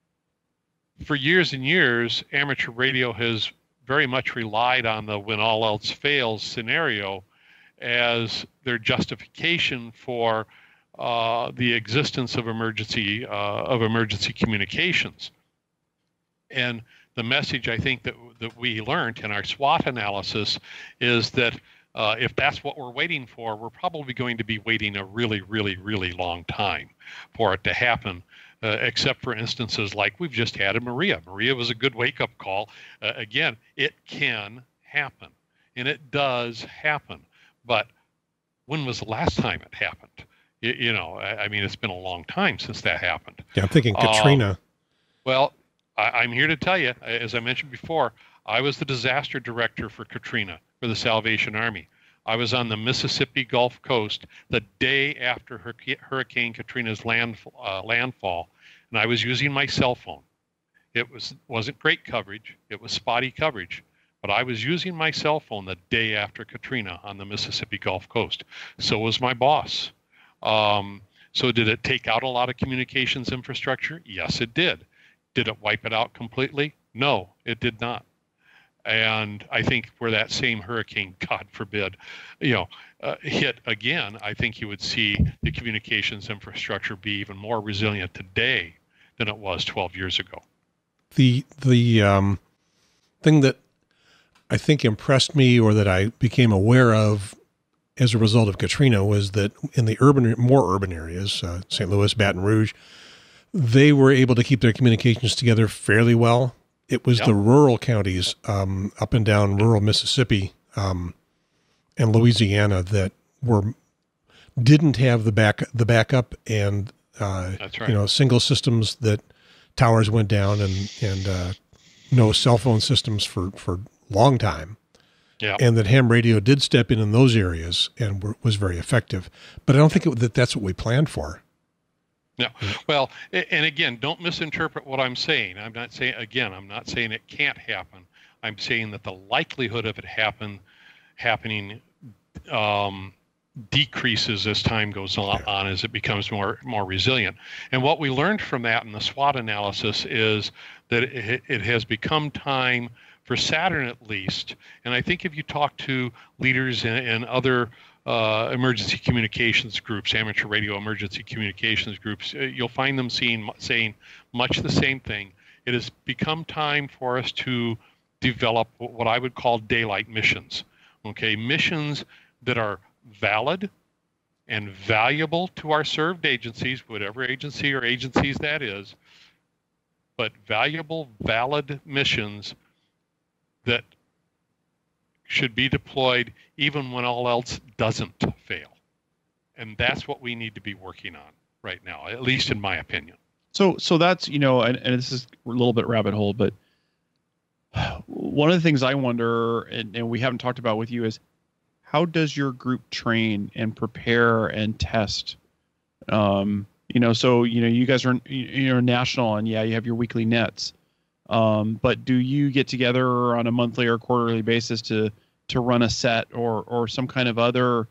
for years and years, amateur radio has very much relied on the when all else fails scenario as their justification for the existence of emergency communications. And the message I think that we learned in our SWOT analysis is that if that's what we're waiting for, we're probably going to be waiting a really, really, really long time for it to happen. Except for instances like we've just had in Maria. Maria was a good wake-up call. Again, it can happen, and it does happen. But when was the last time it happened? I mean, it's been a long time since that happened. Yeah, I'm thinking Katrina. Well, I'm here to tell you, as I mentioned before, I was the disaster director for Katrina for the Salvation Army. I was on the Mississippi Gulf Coast the day after Hurricane Katrina's landfall, and I was using my cell phone. It wasn't great coverage. It was spotty coverage, But I was using my cell phone the day after Katrina on the Mississippi Gulf Coast. So was my boss. So did it take out a lot of communications infrastructure? Yes, it did. Did it wipe it out completely? No, it did not. And I think where that same hurricane, God forbid, hit again, I think you would see the communications infrastructure be even more resilient today than it was 12 years ago. The thing that I think impressed me, or that I became aware of as a result of Katrina, was that in the more urban areas, St. Louis, Baton Rouge, they were able to keep their communications together fairly well. It was the rural counties up and down rural Mississippi and Louisiana that didn't have the backup and That's right. Single systems, that towers went down, and no cell phone systems for long time. Yeah. And that ham radio did step in those areas and was very effective. But I don't think that's what we planned for. No. Well, and again, don't misinterpret what I'm saying. I'm not saying it can't happen. I'm saying that the likelihood of it happening decreases as time goes on, as it becomes more resilient. And what we learned from that in the SWOT analysis is that it has become time for SATERN, at least. And I think if you talk to leaders in other emergency communications groups, amateur radio emergency communications groups, you'll find them saying much the same thing. It has become time for us to develop what I would call daylight missions. Okay, missions that are valid and valuable to our served agencies, whatever agency or agencies that is, but valuable, valid missions that should be deployed even when all else doesn't fail. And that's what we need to be working on right now, at least in my opinion. So that's, and this is a little bit rabbit hole, but one of the things I wonder, and we haven't talked about with you, is how does your group train and prepare and test? So, you guys are, national, and you have your weekly nets. But do you get together on a monthly or quarterly basis to run a set or some kind of other,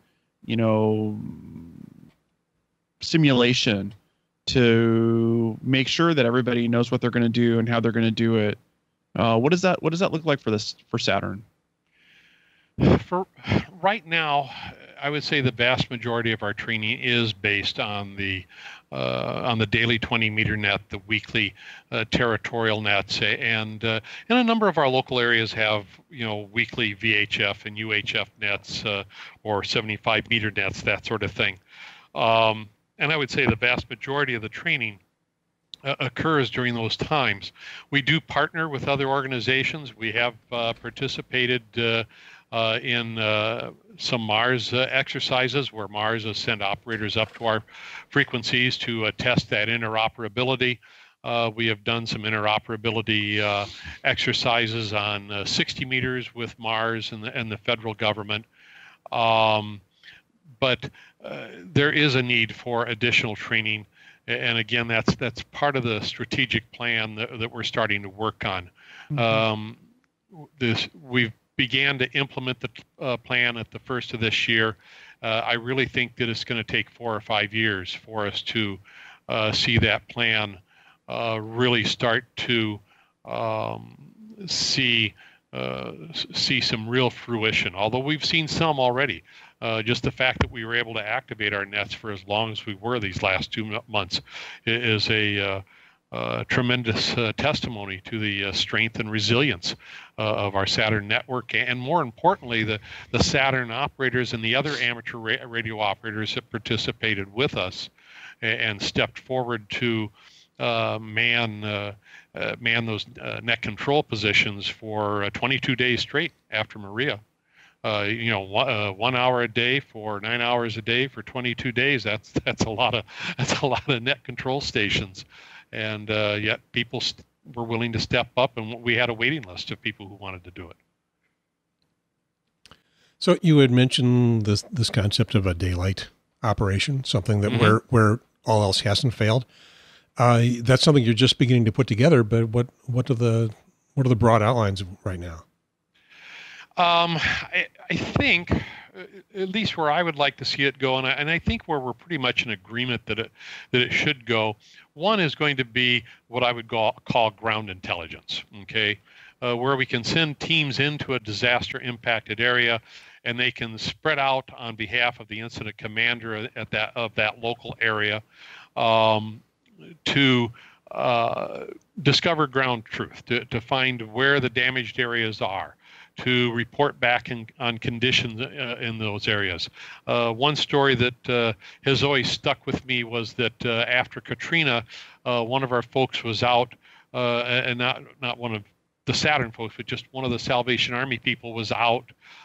simulation to make sure that everybody knows what they're going to do and how they're going to do it? What does that look like for SATERN? For right now, I would say the vast majority of our training is based on the daily 20-meter net, the weekly territorial nets, and a number of our local areas have weekly VHF and UHF nets or 75-meter nets, that sort of thing. And I would say the vast majority of the training occurs during those times. We do partner with other organizations. We have participated in some Mars exercises where Mars has sent operators up to our frequencies to test that interoperability. We have done some interoperability exercises on 60 meters with Mars and the federal government. But there is a need for additional training. And again, that's part of the strategic plan that we're starting to work on. Mm-hmm. We've began to implement the plan at the first of this year. I really think that it's going to take 4 or 5 years for us to see that plan really start to see some real fruition. Although we've seen some already. Just the fact that we were able to activate our nets for as long as we were these last 2 months is a tremendous testimony to the strength and resilience of our SATERN network, and more importantly, the SATERN operators and the other amateur radio operators that participated with us and stepped forward to man those net control positions for 22 days straight after Maria. 1 hour a day for 9 hours a day for 22 days. That's a lot of net control stations. And yet people were willing to step up, and we had a waiting list of people who wanted to do it. So you had mentioned this concept of a daylight operation, something that Mm-hmm. where all else hasn't failed. That's something you're just beginning to put together, but what are the broad outlines right now? I think, at least where I would like to see it go, and I think where we're pretty much in agreement that it should go, one is going to be what I would call ground intelligence, okay, where we can send teams into a disaster-impacted area, and they can spread out on behalf of the incident commander of that local area to discover ground truth, to find where the damaged areas are, to report back on conditions in those areas. One story that has always stuck with me was that after Katrina, one of our folks was out, and not one of the SATERN folks, but just one of the Salvation Army people was out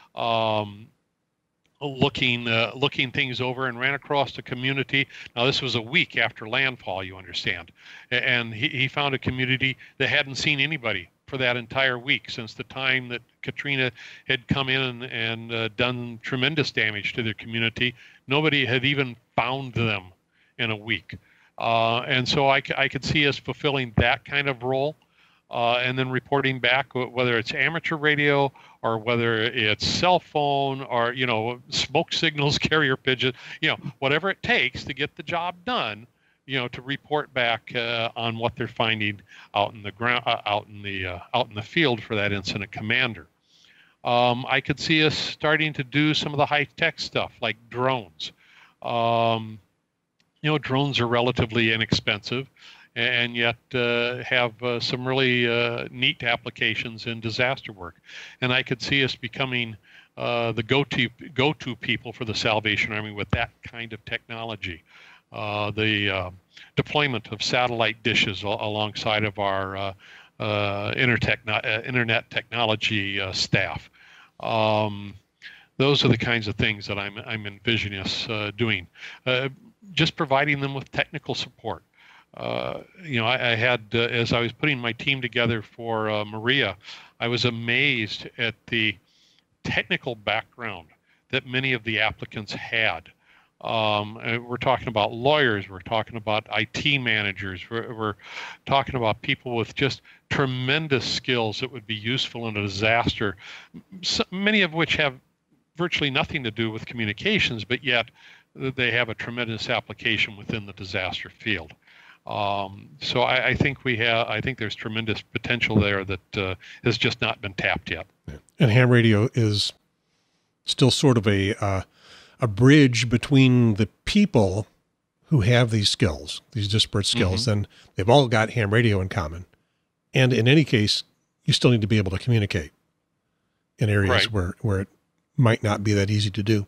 looking things over, and ran across a community. Now, this was a week after landfall, you understand, and he found a community that hadn't seen anybody for that entire week since the time that Katrina had come in and done tremendous damage to their community. Nobody had even found them in a week. And so I could see us fulfilling that kind of role, and then reporting back, whether it's amateur radio or whether it's cell phone or, smoke signals, carrier pigeon, whatever it takes to get the job done, to report back on what they're finding out in the ground, out in the field for that incident commander. I could see us starting to do some of the high-tech stuff like drones. Drones are relatively inexpensive, and yet have some really neat applications in disaster work. And I could see us becoming the go-to people for the Salvation Army with that kind of technology. The deployment of satellite dishes alongside of our internet technology staff. Those are the kinds of things that I'm envisioning us doing. Just providing them with technical support. I had, as I was putting my team together for Maria, I was amazed at the technical background that many of the applicants had. We're talking about lawyers, we're talking about IT managers, we're talking about people with just tremendous skills that would be useful in a disaster, many of which have virtually nothing to do with communications, but yet they have a tremendous application within the disaster field. So I think there's tremendous potential there that has just not been tapped yet. And ham radio is still sort of a bridge between the people who have these skills, these disparate skills, mm-hmm. and they've all got ham radio in common. And in any case, you still need to be able to communicate in areas right. where it might not be that easy to do.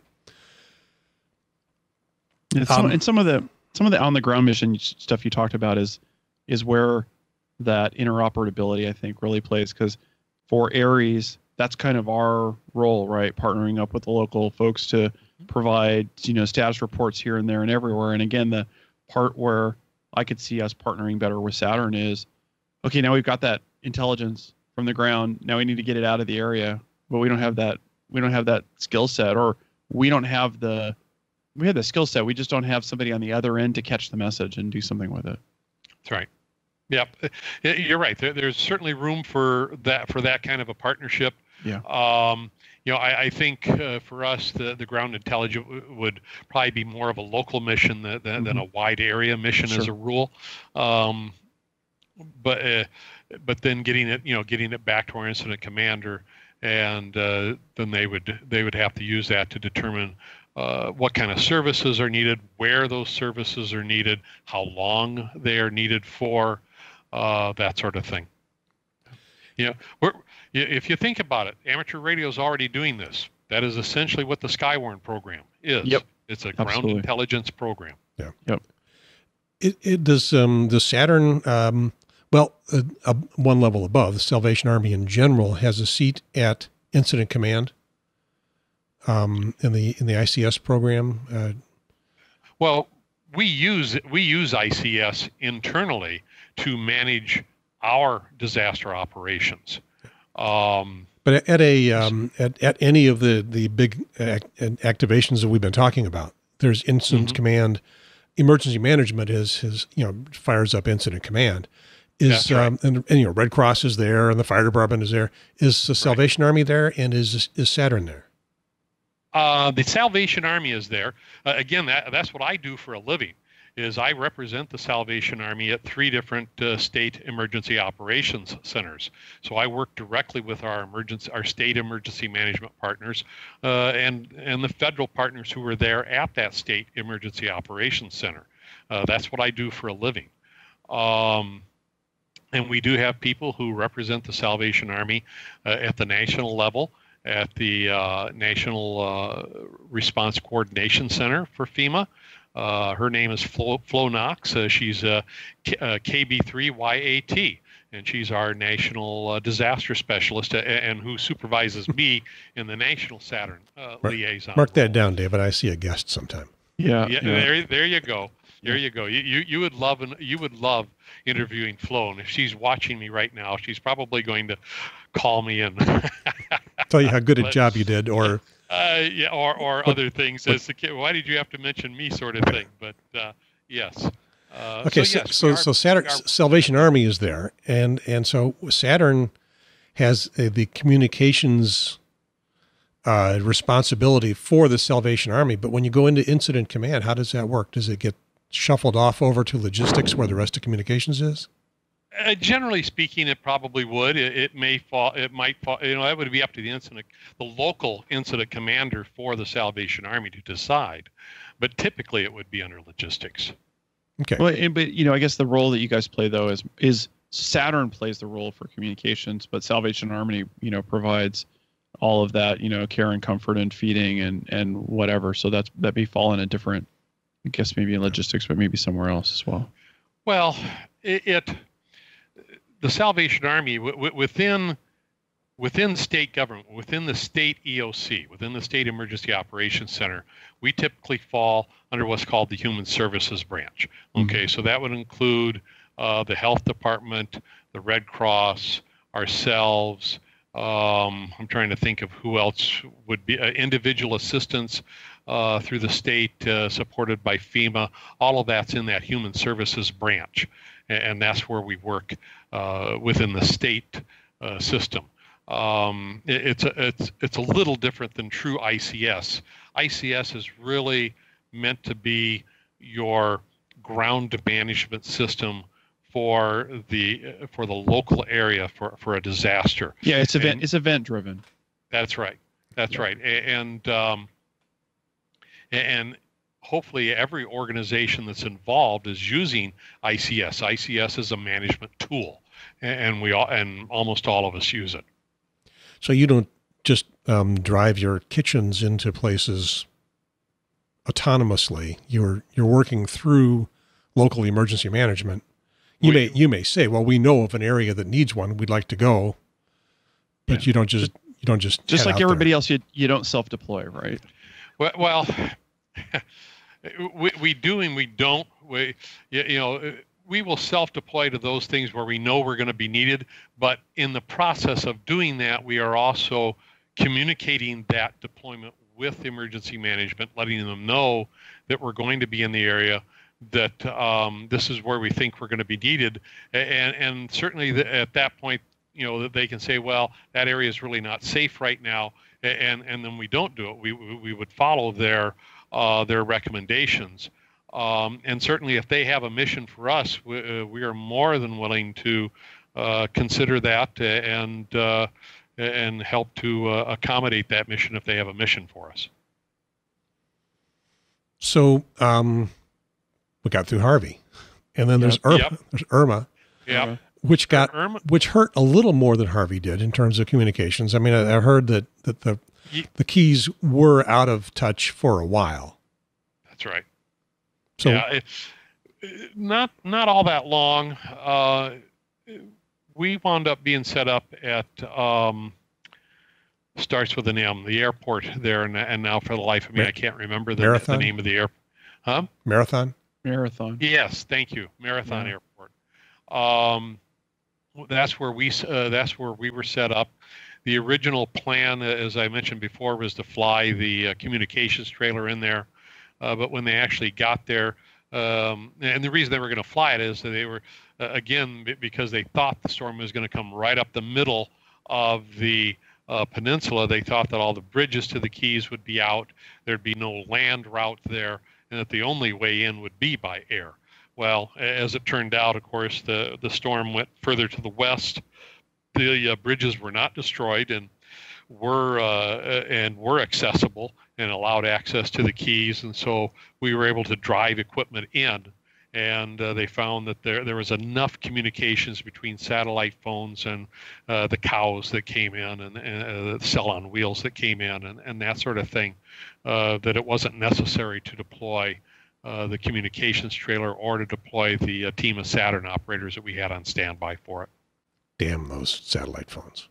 And some of the on the ground mission stuff you talked about is where that interoperability I think really plays, because for Aries, that's kind of our role, right? Partnering up with the local folks to provide, status reports here and there and everywhere. And again, the part where I could see us partnering better with SATERN is, okay, now we've got that intelligence from the ground. Now we need to get it out of the area, but we don't have that. We don't have that skill set, or we have the skill set. We just don't have somebody on the other end to catch the message and do something with it. That's right. Yeah, you're right. There's certainly room for that kind of a partnership. Yeah. I think for us, the ground intelligence would probably be more of a local mission than a wide area mission as a rule. But then getting it back to our incident commander, and then they would have to use that to determine what kind of services are needed, where those services are needed, how long they are needed for, that sort of thing. If you think about it, amateur radio is already doing this. That is essentially what the Skywarn program is. Yep. It's a ground intelligence program. Yeah. Yep. It does the SATERN, one level above, the Salvation Army in general has a seat at Incident Command in the ICS program. Well, we use ICS internally to manage our disaster operations. But at any of the big activations that we've been talking about, there's Incident Command. Emergency management fires up Incident Command, Is right. And Red Cross is there, and the fire department is there. Is the Salvation Army there, and is SATERN there? The Salvation Army is there. Again, that's what I do for a living. Is I represent the Salvation Army at 3 different state emergency operations centers. So I work directly with our state emergency management partners and the federal partners who are there at that state emergency operations center. That's what I do for a living. And we do have people who represent the Salvation Army at the national level, at the National Response Coordination Center for FEMA. Her name is Flo Knox. She's KB3YAT, and she's our national disaster specialist and who supervises me in the national SATERN liaison. Mark that down, David. I see a guest sometime. Yeah. There you go. There you go. You would love interviewing Flo, and if she's watching me right now, she's probably going to call me and tell you how good a job you did, or other things. As the kid, why did you have to mention me, sort of thing. But yes. Okay, so Salvation Army is there, and so SATERN has the communications responsibility for the Salvation Army. But when you go into incident command, how does that work? Does it get shuffled off over to logistics where the rest of communications is? Generally speaking, it probably would. It might fall. That would be up to the local incident commander for the Salvation Army to decide. But typically, it would be under logistics. Okay. Well, but I guess the role that you guys play though is SATERN plays the role for communications, but Salvation Army, provides all of that, care and comfort and feeding and whatever. So that may fall in a different, I guess maybe in logistics, but maybe somewhere else as well. Well, the Salvation Army within state government, within the state EOC, within the State Emergency Operations Center, we typically fall under what's called the Human Services Branch. Okay, so that would include the Health Department, the Red Cross, ourselves. I'm trying to think of who else would be individual assistance through the state, supported by FEMA. All of that's in that Human Services Branch, and that's where we work within the state system. It's a little different than true ICS. ICS is really meant to be your ground management system for the local area for a disaster. Yeah, it's event driven. That's right. That's right. And hopefully every organization that's involved is using ICS. ICS is a management tool, and almost all of us use it. So you don't just drive your kitchens into places autonomously. You're working through local emergency management. You may say, well, we know of an area that needs one. We'd like to go, but you don't just like everybody else. You don't self-deploy, right? Well, we do and we don't. We will self-deploy to those things where we know we're going to be needed. But in the process of doing that, we are also communicating that deployment with emergency management, letting them know that we're going to be in the area, that this is where we think we're going to be needed. And certainly at that point, that they can say, well, that area is really not safe right now. And then we don't do it. We would follow their recommendations. And certainly if they have a mission for us, we are more than willing to consider that and help to accommodate that mission if they have a mission for us. So we got through Harvey, and then there's Irma. Yep. There's Irma. Yeah. Which hurt a little more than Harvey did in terms of communications. I mean, I heard that the keys were out of touch for a while. That's right. So yeah, not all that long. We wound up being set up at starts with an M, the airport there, and now for the life of me, I can't remember the name of the airport. Huh? Marathon. Yes, thank you, Marathon Airport. That's where we were set up. The original plan, as I mentioned before, was to fly the communications trailer in there. But when they actually got there, And the reason they were going to fly it is that they were, again, because they thought the storm was going to come right up the middle of the peninsula. They thought that all the bridges to the Keys would be out. There'd be no land route there, and that the only way in would be by air. Well, as it turned out, of course, the storm went further to the west. The bridges were not destroyed and were accessible and allowed access to the Keys, and so we were able to drive equipment in. And they found that there was enough communications between satellite phones and the cows that came in, and the cell on wheels that came in, and that sort of thing, that it wasn't necessary to deploy the communications trailer or to deploy the team of SATERN operators that we had on standby for it. Damn those satellite phones.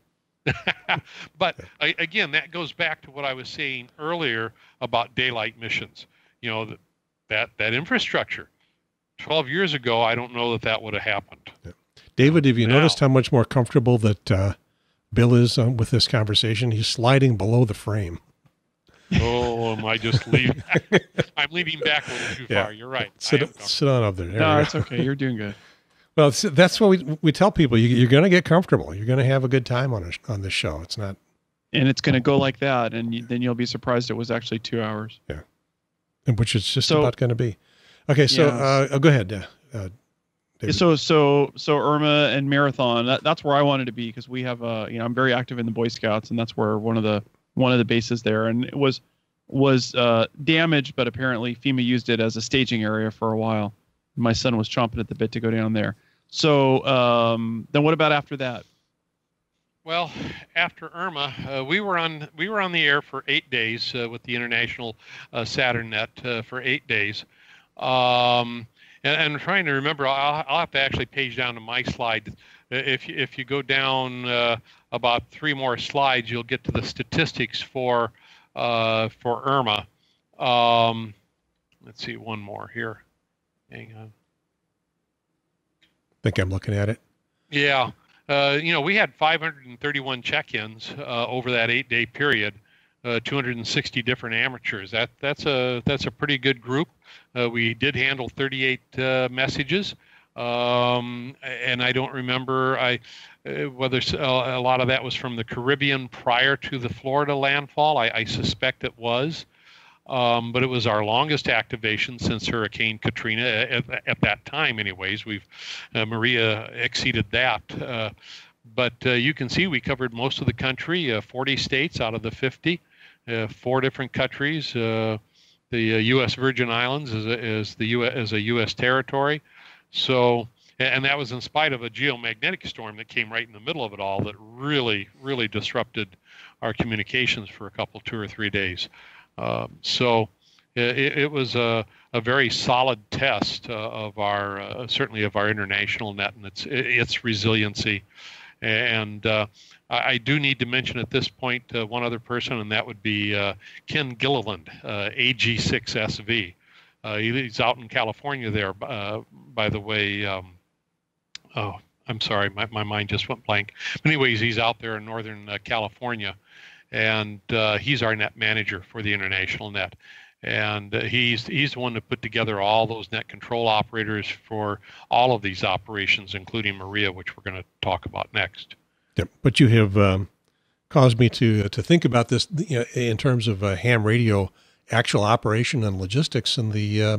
But again, that goes back to what I was saying earlier about daylight missions. You know, that infrastructure. 12 years ago, I don't know that would have happened. Yeah. David, have you noticed how much more comfortable that Bill is with this conversation? He's sliding below the frame. Oh, am I just leaving? I'm leaning back a little too far. You're right. Sit on up there. No, it's okay. You're doing good. Well, that's what we tell people. You're going to get comfortable. You're going to have a good time on this show. It's not, and it's going to go like that, and then you'll be surprised it was actually 2 hours. Yeah, and which it's just about going to be. Okay, so go ahead. David. So Irma and Marathon. That's where I wanted to be, because we have I'm very active in the Boy Scouts, and that's where one of the bases there, and it was damaged, but apparently FEMA used it as a staging area for a while. My son was chomping at the bit to go down there. So then what about after that? Well, after Irma, we were on the air for 8 days with the International SATERN net for 8 days. And I'm trying to remember, I'll have to actually page down to my slide. If you go down about 3 more slides, you'll get to the statistics for Irma. Let's see, one more here. Hang on. I think I'm looking at it. Yeah. We had 531 check-ins over that 8-day period, 260 different amateurs. That's a pretty good group. We did handle 38 messages, and I don't remember whether a lot of that was from the Caribbean prior to the Florida landfall. I suspect it was. But it was our longest activation since Hurricane Katrina at that time. Anyways, Maria exceeded that. But you can see we covered most of the country, 40 states out of the 50, 4 different countries. The U.S. Virgin Islands is a U.S. territory. So, and that was in spite of a geomagnetic storm that came right in the middle of it all that really, really disrupted our communications for 2 or 3 days. So it was a very solid test of our certainly of our international net and its resiliency. And I do need to mention at this point one other person, and that would be Ken Gilliland, AG6SV. He's out in California there, by the way. Oh, I'm sorry, my mind just went blank. But anyways, he's out there in Northern California. And he's our net manager for the international net, and he's the one that put together all those net control operators for all of these operations, including Maria, which we're going to talk about next. Yep. But you have caused me to think about this in terms of ham radio actual operation and logistics, and the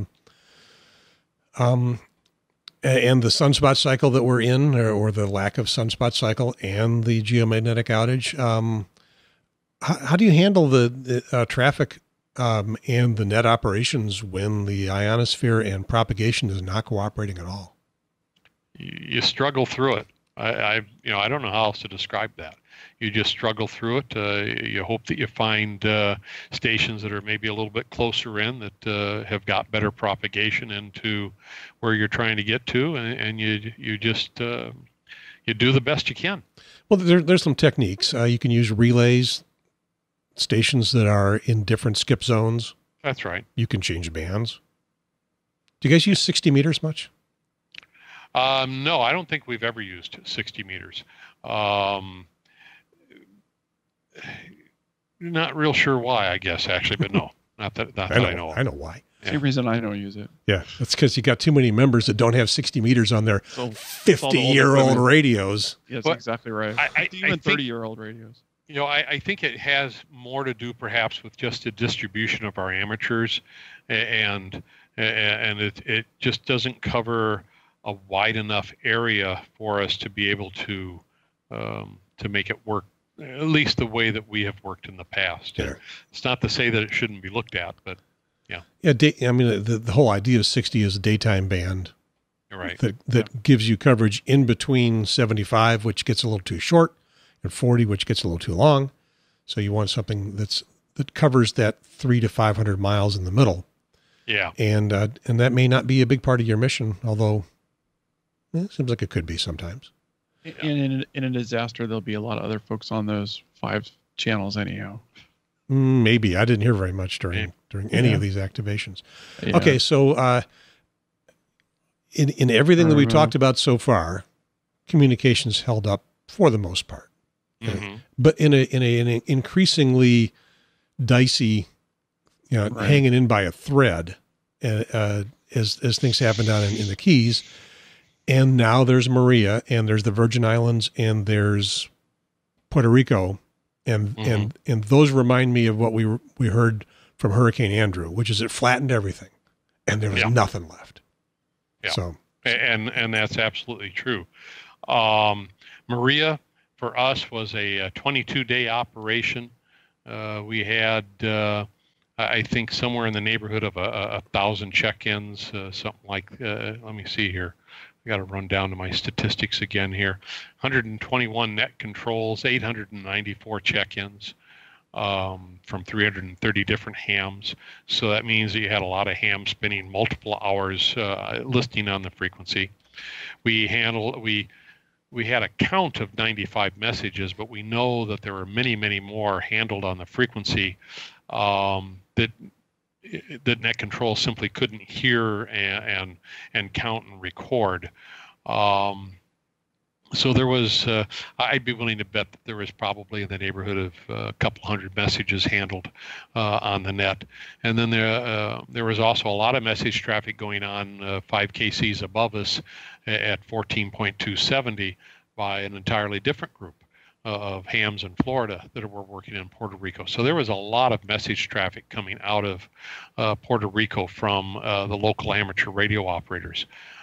sunspot cycle that we're in, or the lack of sunspot cycle, and the geomagnetic outage. How do you handle the traffic and the net operations when the ionosphere and propagation is not cooperating at all? You struggle through it. I don't know how else to describe that. You just struggle through it. You hope that you find stations that are maybe a little bit closer in that have got better propagation into where you're trying to get to, and you just you do the best you can. Well, there's some techniques. You can use relays. Stations that are in different skip zones. That's right. You can change bands. Do you guys use 60 meters much? No, I don't think we've ever used 60 meters. Not real sure why, I guess, actually, but no, not that I know. I know why. Same reason I don't use it. Yeah, that's because you got too many members that don't have 60 meters on their 50-year-old radios. Yes, exactly right. Even 30-year-old radios. I think it has more to do perhaps with just the distribution of our amateurs, and it just doesn't cover a wide enough area for us to be able to make it work, at least the way that we have worked in the past. Yeah. It's not to say that it shouldn't be looked at, but yeah. Yeah, I mean, the whole idea of 60 is a daytime band. Right. That gives you coverage in between 75, which gets a little too short, and 40, which gets a little too long. So you want something that covers that 300 to 500 miles in the middle. Yeah. And that may not be a big part of your mission, although it seems like it could be sometimes. In a disaster, there'll be a lot of other folks on those 5 channels anyhow. Maybe. I didn't hear very much during any of these activations. Yeah. Okay, so in everything that we've talked about so far, communications held up for the most part. Mm-hmm. But in an increasingly dicey, hanging in by a thread, as things happen down in the Keys. And now there's Maria, and there's the Virgin Islands, and there's Puerto Rico, and those remind me of what we heard from Hurricane Andrew, which is it flattened everything, and there was nothing left. Yeah. So, and that's absolutely true. Maria for us was a 22-day operation. We had I think somewhere in the neighborhood of 1,000 check-ins, something like. Let me see here. I got to run down to my statistics again here. 121 net controls, 894 check-ins from 330 different hams. So that means that you had a lot of hams spinning multiple hours listening on the frequency. We had a count of 95 messages, but we know that there were many, many more handled on the frequency that net control simply couldn't hear and count and record. So there was, I'd be willing to bet that there was probably in the neighborhood of a couple hundred messages handled on the net. And then there was also a lot of message traffic going on 5 KCs above us at 14.270 by an entirely different group of hams in Florida that were working in Puerto Rico. So there was a lot of message traffic coming out of Puerto Rico from the local amateur radio operators.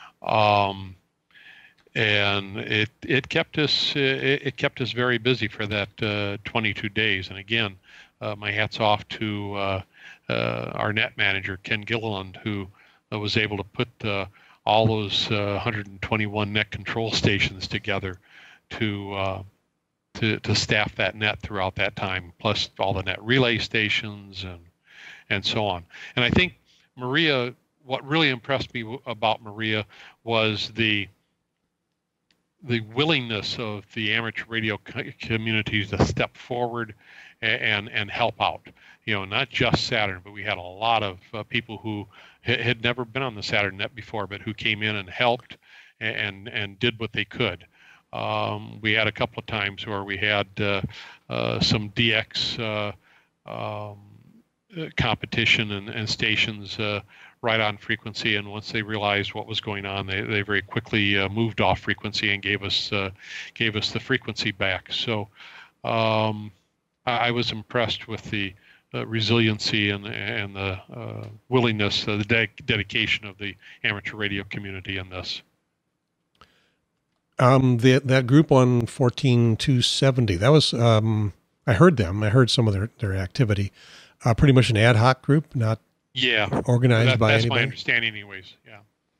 And it kept us very busy for that 22 days. And again, my hat's off to our net manager Ken Gilliland, who was able to put all those 121 net control stations together to staff that net throughout that time, plus all the net relay stations and so on. And I think Maria, what really impressed me about Maria was the willingness of the amateur radio community to step forward and help out. Not just Saturn, but we had a lot of people who had never been on the Saturn net before, but who came in and helped and did what they could. We had a couple of times where we had some DX competition and stations right on frequency, and once they realized what was going on, they very quickly moved off frequency and gave us the frequency back. So I was impressed with the resiliency and the willingness, the dedication of the amateur radio community in this. That group on 14270, that was I heard them. I heard some of their activity. Pretty much an ad hoc group, not organized by anybody. That's my understanding, anyways. Yeah.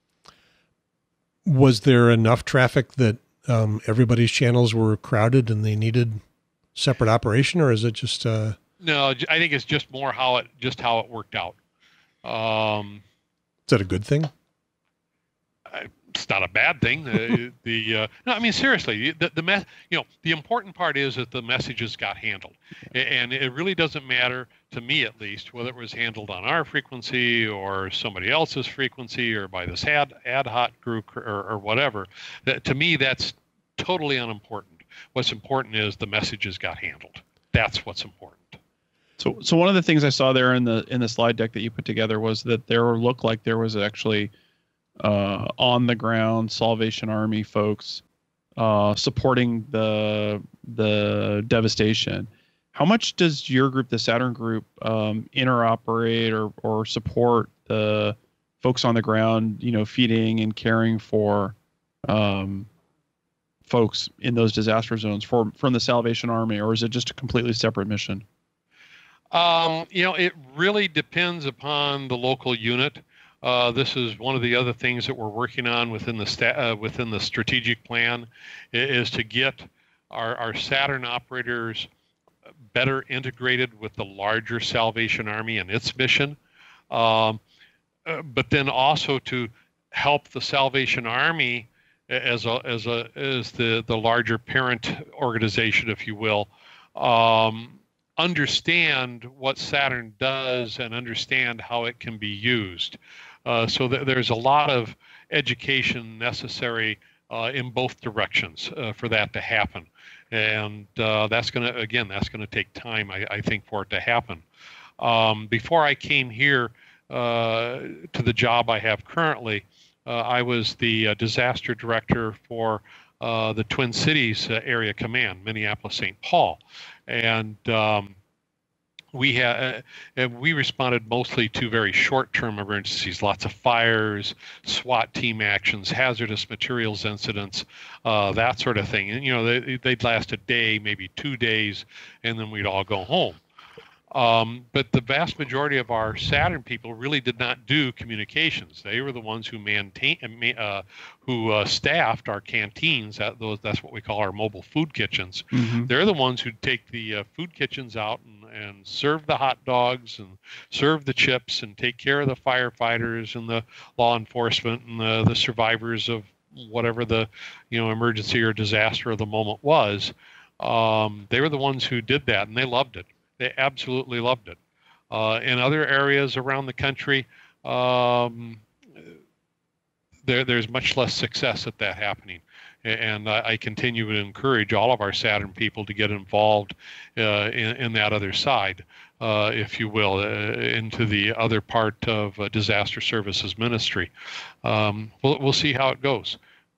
Was there enough traffic that everybody's channels were crowded and they needed separate operation, or is it just? No, I think it's just more how it worked out. Is that a good thing? It's not a bad thing. No, I mean, seriously, the important part is that the messages got handled, and it really doesn't matter, to me at least, whether it was handled on our frequency or somebody else's frequency or by this ad hoc group or whatever. To me, that's totally unimportant. What's important is the messages got handled. That's what's important. So one of the things I saw there in the slide deck that you put together was that looked like there was actually on the ground Salvation Army folks supporting the devastation. How much does your group, the SATERN group, interoperate or support the folks on the ground, feeding and caring for folks in those disaster zones from the Salvation Army, or is it just a completely separate mission? It really depends upon the local unit. This is one of the other things that we're working on within the strategic plan, is to get our SATERN operators better integrated with the larger Salvation Army and its mission, but then also to help the Salvation Army as the larger parent organization, if you will, understand what SATERN does and understand how it can be used. So there's a lot of education necessary in both directions for that to happen. And that's going to take time, I think, for it to happen. Before I came here to the job I have currently, I was the disaster director for the Twin Cities Area Command, Minneapolis-St. Paul. And we responded mostly to very short-term emergencies, lots of fires, SWAT team actions, hazardous materials incidents, that sort of thing. And, they'd last a day, maybe 2 days, and then we'd all go home. But the vast majority of our SATERN people really did not do communications. They were the ones who staffed our canteens. That's what we call our mobile food kitchens. Mm-hmm. They're the ones who take the food kitchens out and serve the hot dogs and serve the chips and take care of the firefighters and the law enforcement and the survivors of whatever the emergency or disaster of the moment was. They were the ones who did that, and they loved it. They absolutely loved it. In other areas around the country, there's much less success at that happening. And I continue to encourage all of our SATERN people to get involved in that other side, if you will, into the other part of disaster services ministry. We'll see how it goes.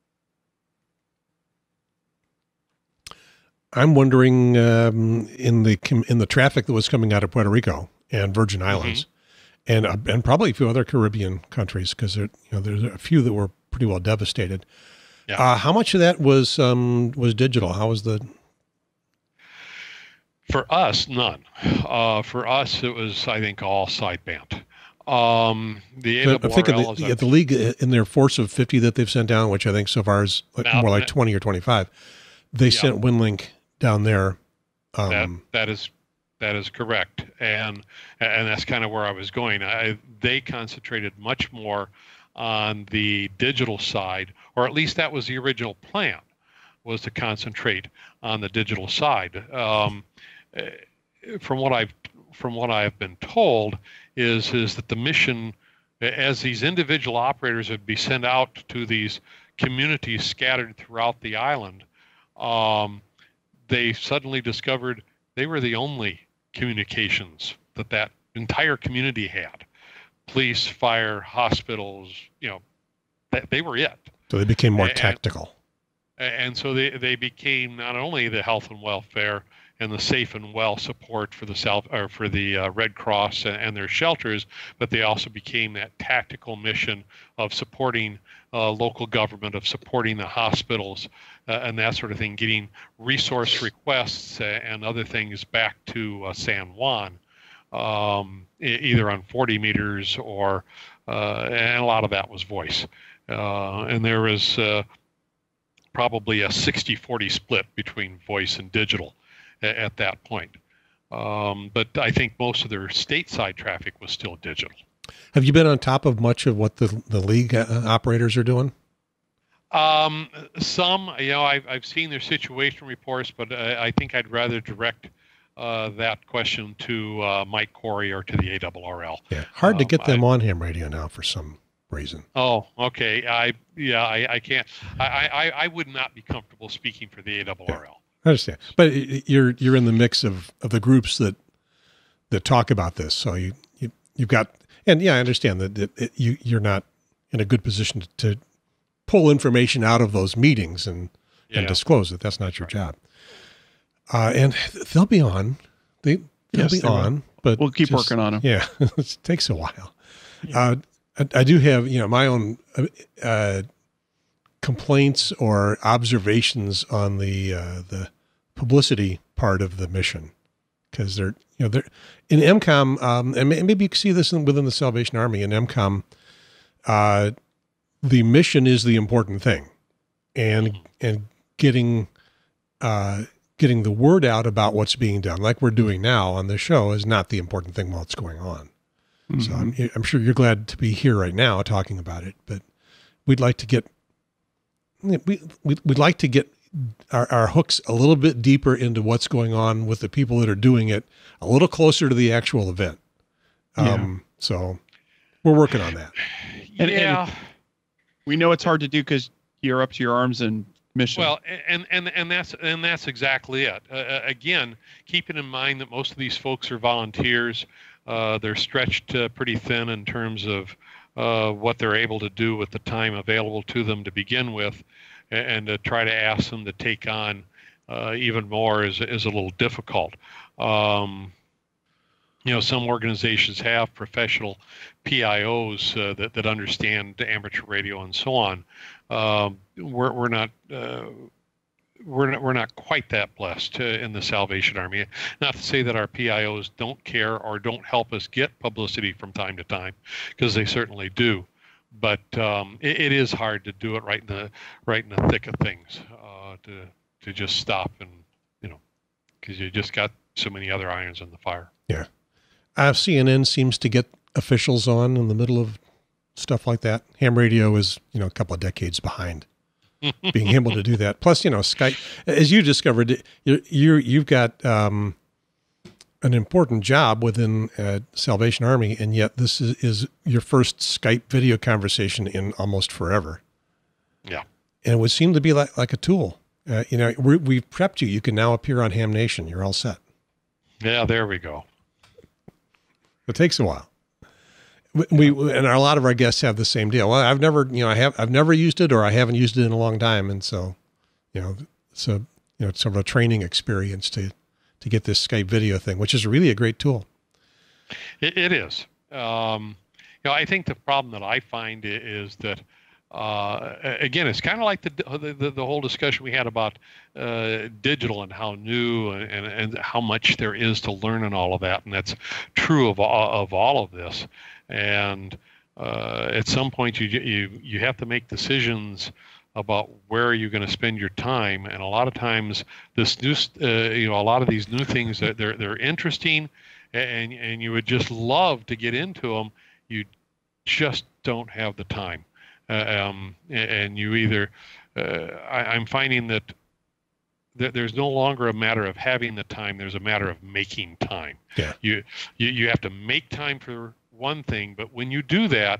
I'm wondering in the traffic that was coming out of Puerto Rico and Virgin Islands, mm-hmm. and probably a few other Caribbean countries, because there's a few that were pretty well devastated. Yeah. How much of that was digital? How was the? For us, none. For us, it was, I think, all sideband. The ARRL, I'm thinking the league in their force of 50 that they've sent down, which I think so far is more like 20 or 25. They sent WinLink down there. That is correct, and that's kind of where I was going. They concentrated much more on the digital side, or at least that was the original plan, was to concentrate on the digital side. From what I've been told is that the mission, as these individual operators would be sent out to these communities scattered throughout the island, they suddenly discovered they were the only communications that entire community had. Police, fire, hospitals, they were it. So they became more tactical. And so they became not only the health and welfare and the safe and well support for the Red Cross and their shelters, but they also became that tactical mission of supporting local government, of supporting the hospitals and that sort of thing, getting resource requests and other things back to San Juan, either on 40 meters or, and a lot of that was voice. And there was probably a 60-40 split between voice and digital at that point. But I think most of their stateside traffic was still digital. Have you been on top of much of what the league operators are doing? Some, I've seen their situation reports, but I think I'd rather direct that question to Mike Corey or to the ARRL. Yeah, hard to get them on Ham Radio now for some reason. Oh, okay. I can't. I would not be comfortable speaking for the ARRL. Yeah, I understand, but you're in the mix of the groups that that talk about this. So you've got, and yeah, I understand that you're not in a good position to pull information out of those meetings and disclose it. That's not your job. And they'll be on. They'll be on, but we'll keep working on them. Yeah, it takes a while. Yeah. I do have, my own complaints or observations on the publicity part of the mission, because they're in EmComm, and maybe you can see this within the Salvation Army. In EmComm, the mission is the important thing, and getting the word out about what's being done, like we're doing now on the show, is not the important thing while it's going on. Mm-hmm. So I'm sure you're glad to be here right now talking about it, but we'd like to get our hooks a little bit deeper into what's going on with the people that are doing it, a little closer to the actual event. So we're working on that. And we know it's hard to do because you're up to your arms in mission. Well, and that's exactly it. Again, keeping in mind that most of these folks are volunteers. They're stretched pretty thin in terms of what they're able to do with the time available to them to begin with, and to try to ask them to take on even more is a little difficult. Some organizations have professional PIOs that understand amateur radio and so on. We're not quite that blessed in the Salvation Army. Not to say that our PIOs don't care or don't help us get publicity from time to time, because they certainly do. But it is hard to do it right in the thick of things, to just stop and because you just got so many other irons in the fire. Yeah, CNN seems to get officials on in the middle of stuff like that. Ham radio is a couple of decades behind being able to do that. Plus, Skype, as you discovered, you've got an important job within Salvation Army, and yet this is your first Skype video conversation in almost forever. Yeah. And it would seem to be like a tool. We've prepped you. You can now appear on Ham Nation. You're all set. Yeah, there we go. It takes a while. And a lot of our guests have the same deal. Well, I've never used it, or I haven't used it in a long time. And so, it's sort of a training experience to get this Skype video thing, which is really a great tool. It is. I think the problem that I find is that, again, it's kind of like the whole discussion we had about digital and how new and how much there is to learn and all of that. And that's true of all of this. And at some point, you have to make decisions about where you're going to spend your time. And a lot of times, this new, a lot of these new things that they're interesting, and you would just love to get into them. You just don't have the time. And you either, I'm finding that there's no longer a matter of having the time. There's a matter of making time. Yeah. You have to make time for one thing, but when you do that,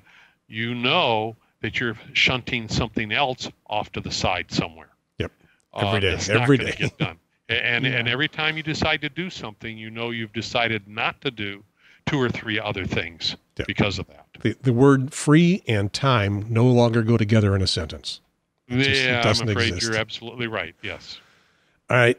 that you're shunting something else off to the side somewhere. Yep. Every day. That's not going to get done. And every time you decide to do something, you've decided not to do 2 or 3 other things because of that. The word free and time no longer go together in a sentence. I'm afraid you're absolutely right. Yes. All right.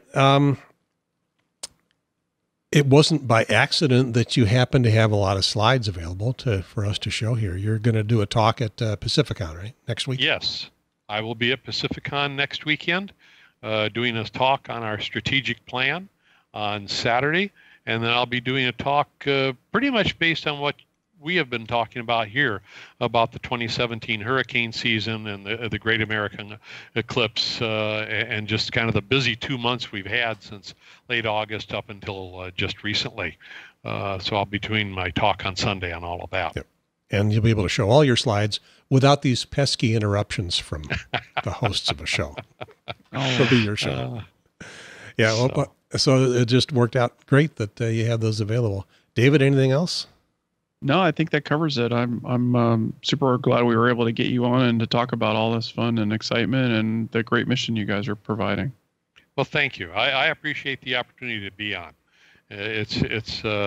It wasn't by accident that you happen to have a lot of slides available for us to show here. You're going to do a talk at Pacificon, right? Next week? Yes. I will be at Pacificon next weekend doing a talk on our strategic plan on Saturday. And then I'll be doing a talk pretty much based on what we have been talking about here about the 2017 hurricane season and the Great American Eclipse and just kind of the busy 2 months we've had since late August up until just recently. So I'll be doing my talk on Sunday on all of that. Yep. And you'll be able to show all your slides without these pesky interruptions from the hosts of a show. It'll be your show. So it just worked out great that you had those available. David, anything else? No, I think that covers it. I'm super glad we were able to get you on and to talk about all this fun and excitement and the great mission you guys are providing. Well, thank you. I appreciate the opportunity to be on. It's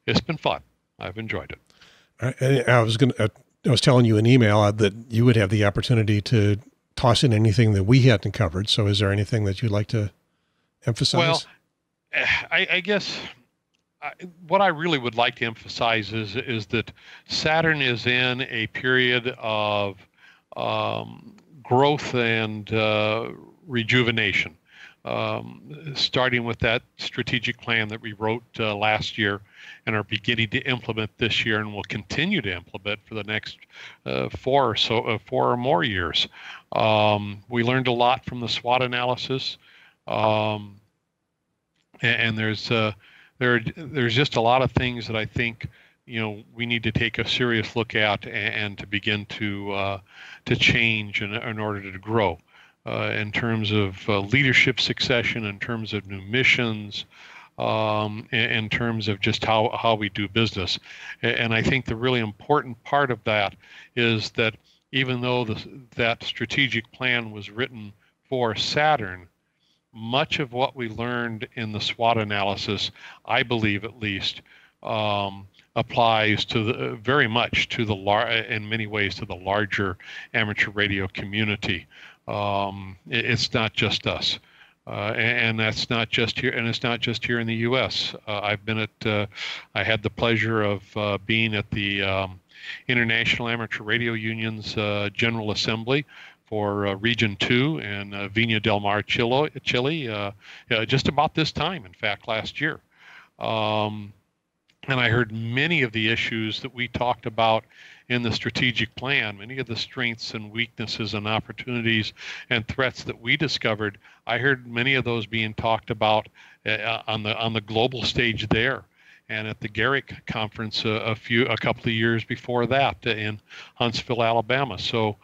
it's been fun. I've enjoyed it. I was telling you in email that you would have the opportunity to toss in anything that we hadn't covered. So is there anything that you'd like to emphasize? Well, I guess what I really would like to emphasize is that SATERN is in a period of growth and rejuvenation, starting with that strategic plan that we wrote last year and are beginning to implement this year, and will continue to implement for the next 4 or more years. We learned a lot from the SWOT analysis, and there's just a lot of things that I think we need to take a serious look at and to begin to change in order to grow. In terms of leadership succession, in terms of new missions, in terms of just how we do business. And I think the really important part of that is that even though that strategic plan was written for SATERN, much of what we learned in the SWOT analysis, I believe at least, applies to very much to in many ways to the larger amateur radio community. It's not just us, and that's not just here, and it's not just here in the U.S. I've been at, I had the pleasure of being at the International Amateur Radio Union's General Assembly for Region 2 in Viña del Mar, Chile, just about this time, in fact, last year. And I heard many of the issues that we talked about in the strategic plan, many of the strengths and weaknesses and opportunities and threats that we discovered. I heard many of those being talked about on the global stage there, and at the Garrick conference a couple of years before that in Huntsville, Alabama. So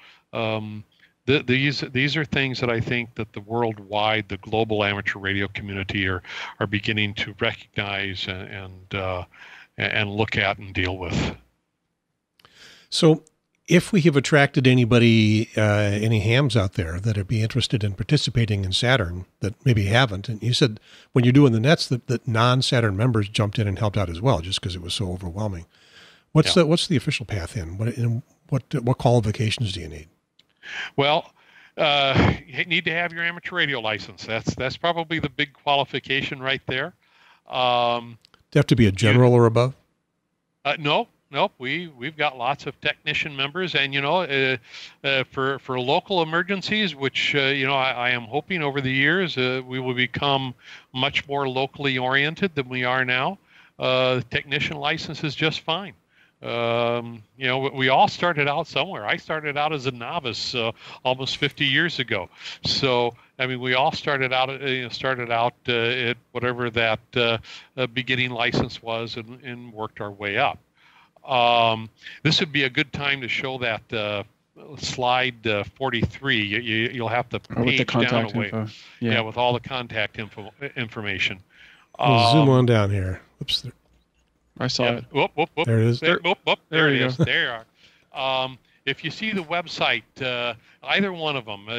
these are things that I think that the worldwide, the global amateur radio community are beginning to recognize and look at and deal with. So if we have attracted anybody, any hams out there that would be interested in participating in SATERN that maybe haven't, and you said when you're doing the nets that non-SATERN members jumped in and helped out as well, just because it was so overwhelming. What's the official path in? What qualifications do you need? Well, you need to have your amateur radio license. That's probably the big qualification right there. Do you have to be a general or above? No. We've got lots of technician members, and for local emergencies, which I am hoping over the years we will become much more locally oriented than we are now. Technician license is just fine. We all started out somewhere. I started out as a novice almost 50 years ago. So, I mean, we all started out at whatever that beginning license was and worked our way up. This would be a good time to show that slide 43. You'll have to page down a way. Yeah, with all the contact information. We'll zoom on down here. Oops. I saw it. Whoop. There it is. There it is. There you are. If you see the website, either one of them,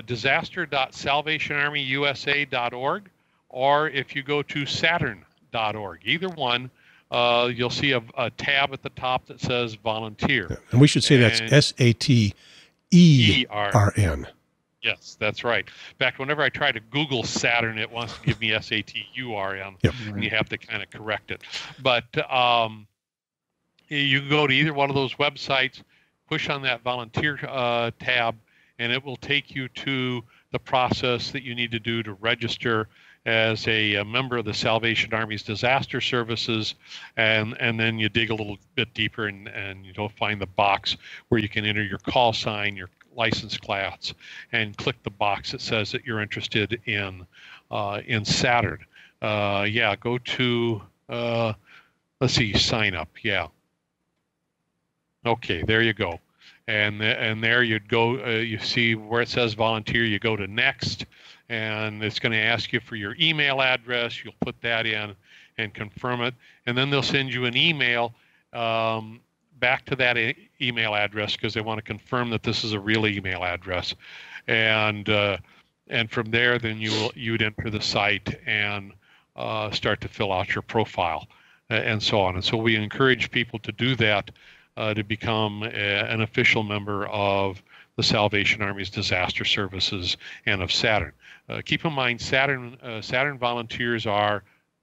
disaster.salvationarmyusa.org, or if you go to saturn.org, either one, you'll see a tab at the top that says volunteer. Yeah. And we should say that's SATERN. Yes, that's right. In fact, whenever I try to Google SATERN, it wants to give me SATURN, and you have to kind of correct it. But you can go to either one of those websites, push on that volunteer tab, and it will take you to the process that you need to do to register as a member of the Salvation Army's disaster services, and then you dig a little bit deeper and you'll find the box where you can enter your call sign, your license class, and click the box that says that you're interested in SATERN. Go to let's see, sign up. Yeah. Okay, there you go. And there you'd go. You see where it says volunteer. You go to next, and it's going to ask you for your email address. You'll put that in and confirm it, and then they'll send you an email back to that email address because they want to confirm that this is a real email address, and from there, then you'd enter the site and start to fill out your profile. and so on. And so we encourage people to do that, to become an official member of the Salvation Army's disaster services and of SATERN. Keep in mind, SATERN volunteers are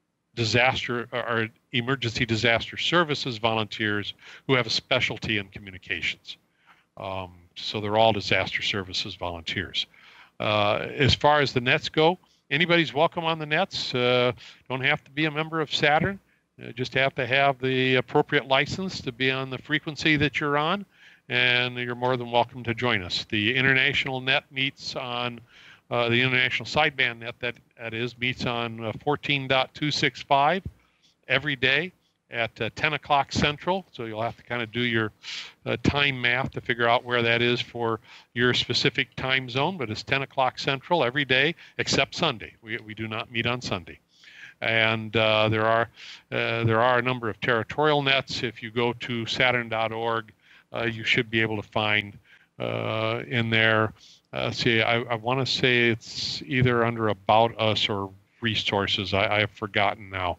emergency disaster services volunteers who have a specialty in communications. So they're all disaster services volunteers. As far as the nets go, anybody's welcome on the nets. Don't have to be a member of SATERN. Just have to have the appropriate license to be on the frequency that you're on, and you're more than welcome to join us. The international net meets on the international sideband net, that is, meets on 14.265 every day at 10 o'clock Central. So you'll have to kind of do your time math to figure out where that is for your specific time zone, but it's 10 o'clock Central every day except Sunday. We do not meet on Sunday. And there are a number of territorial nets. If you go to saturn.org, you should be able to find in there. See, I want to say it's either under About Us or Resources. I have forgotten now.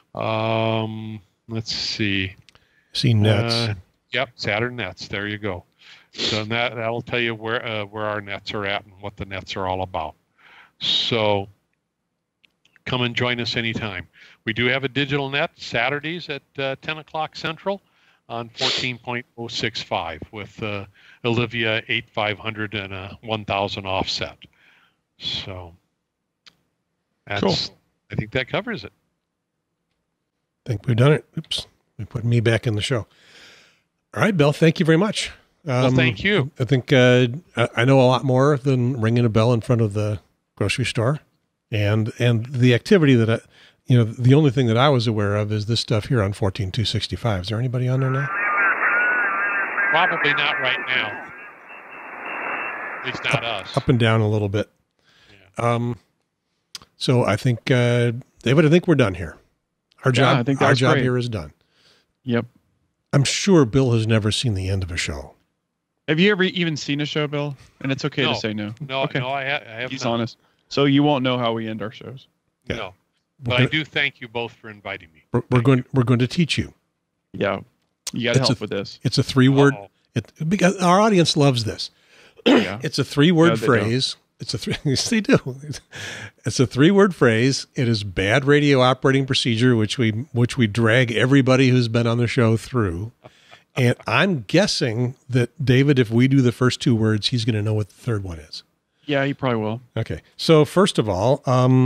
Let's see. See nets. Yep, SATERN nets. There you go. So that'll tell you where our nets are at and what the nets are all about. So come and join us anytime. We do have a digital net Saturdays at 10 o'clock Central on 14.065 with Olivia 8500 and a 1000 offset. So that's cool. I think that covers it. I think we've done it. Oops. We put me back in the show. All right, Bill, thank you very much. Well, thank you. I think I know a lot more than ringing a bell in front of the grocery store. And the activity that the only thing that I was aware of is this stuff here on 14.265. Is there anybody on there now? Probably not right now. At least not us. Up and down a little bit. Yeah. So I think, David, I think we're done here. Our job great. Here is done. Yep. I'm sure Bill has never seen the end of a show. Have you ever even seen a show, Bill? And it's okay to say no. No, okay. No, I have. He's honest. So you won't know how we end our shows. Yeah. No, but I do thank you both for inviting me. We're going to teach you. Yeah, you got to help with this. It's a 3-word. Because our audience loves this. Yeah. It's a 3-word phrase. It's a yes, they do. It's a 3-word phrase. It is bad radio operating procedure, which we drag everybody who's been on the show through. And I'm guessing that David, if we do the first 2 words, he's going to know what the third one is. Yeah, he probably will. Okay. So first of all,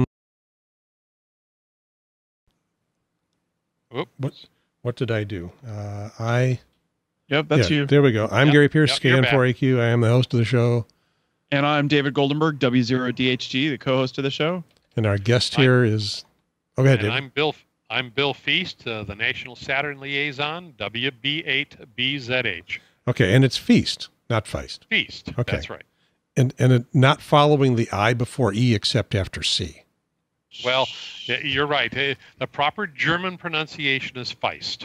what did I do? Yep, that's you. There we go. I'm Gary Pierce, SCAN4AQ. I am the host of the show. And I'm David Goldenberg, W0DHG, the co-host of the show. And our guest here is... Oh, go ahead, David. I'm Bill Feist, the National SATERN Liaison, WB8BZH. Okay, and it's Feest, not Feist. Feist, okay. That's right. And it not following the I before E except after C. Well, you're right. The proper German pronunciation is Feist.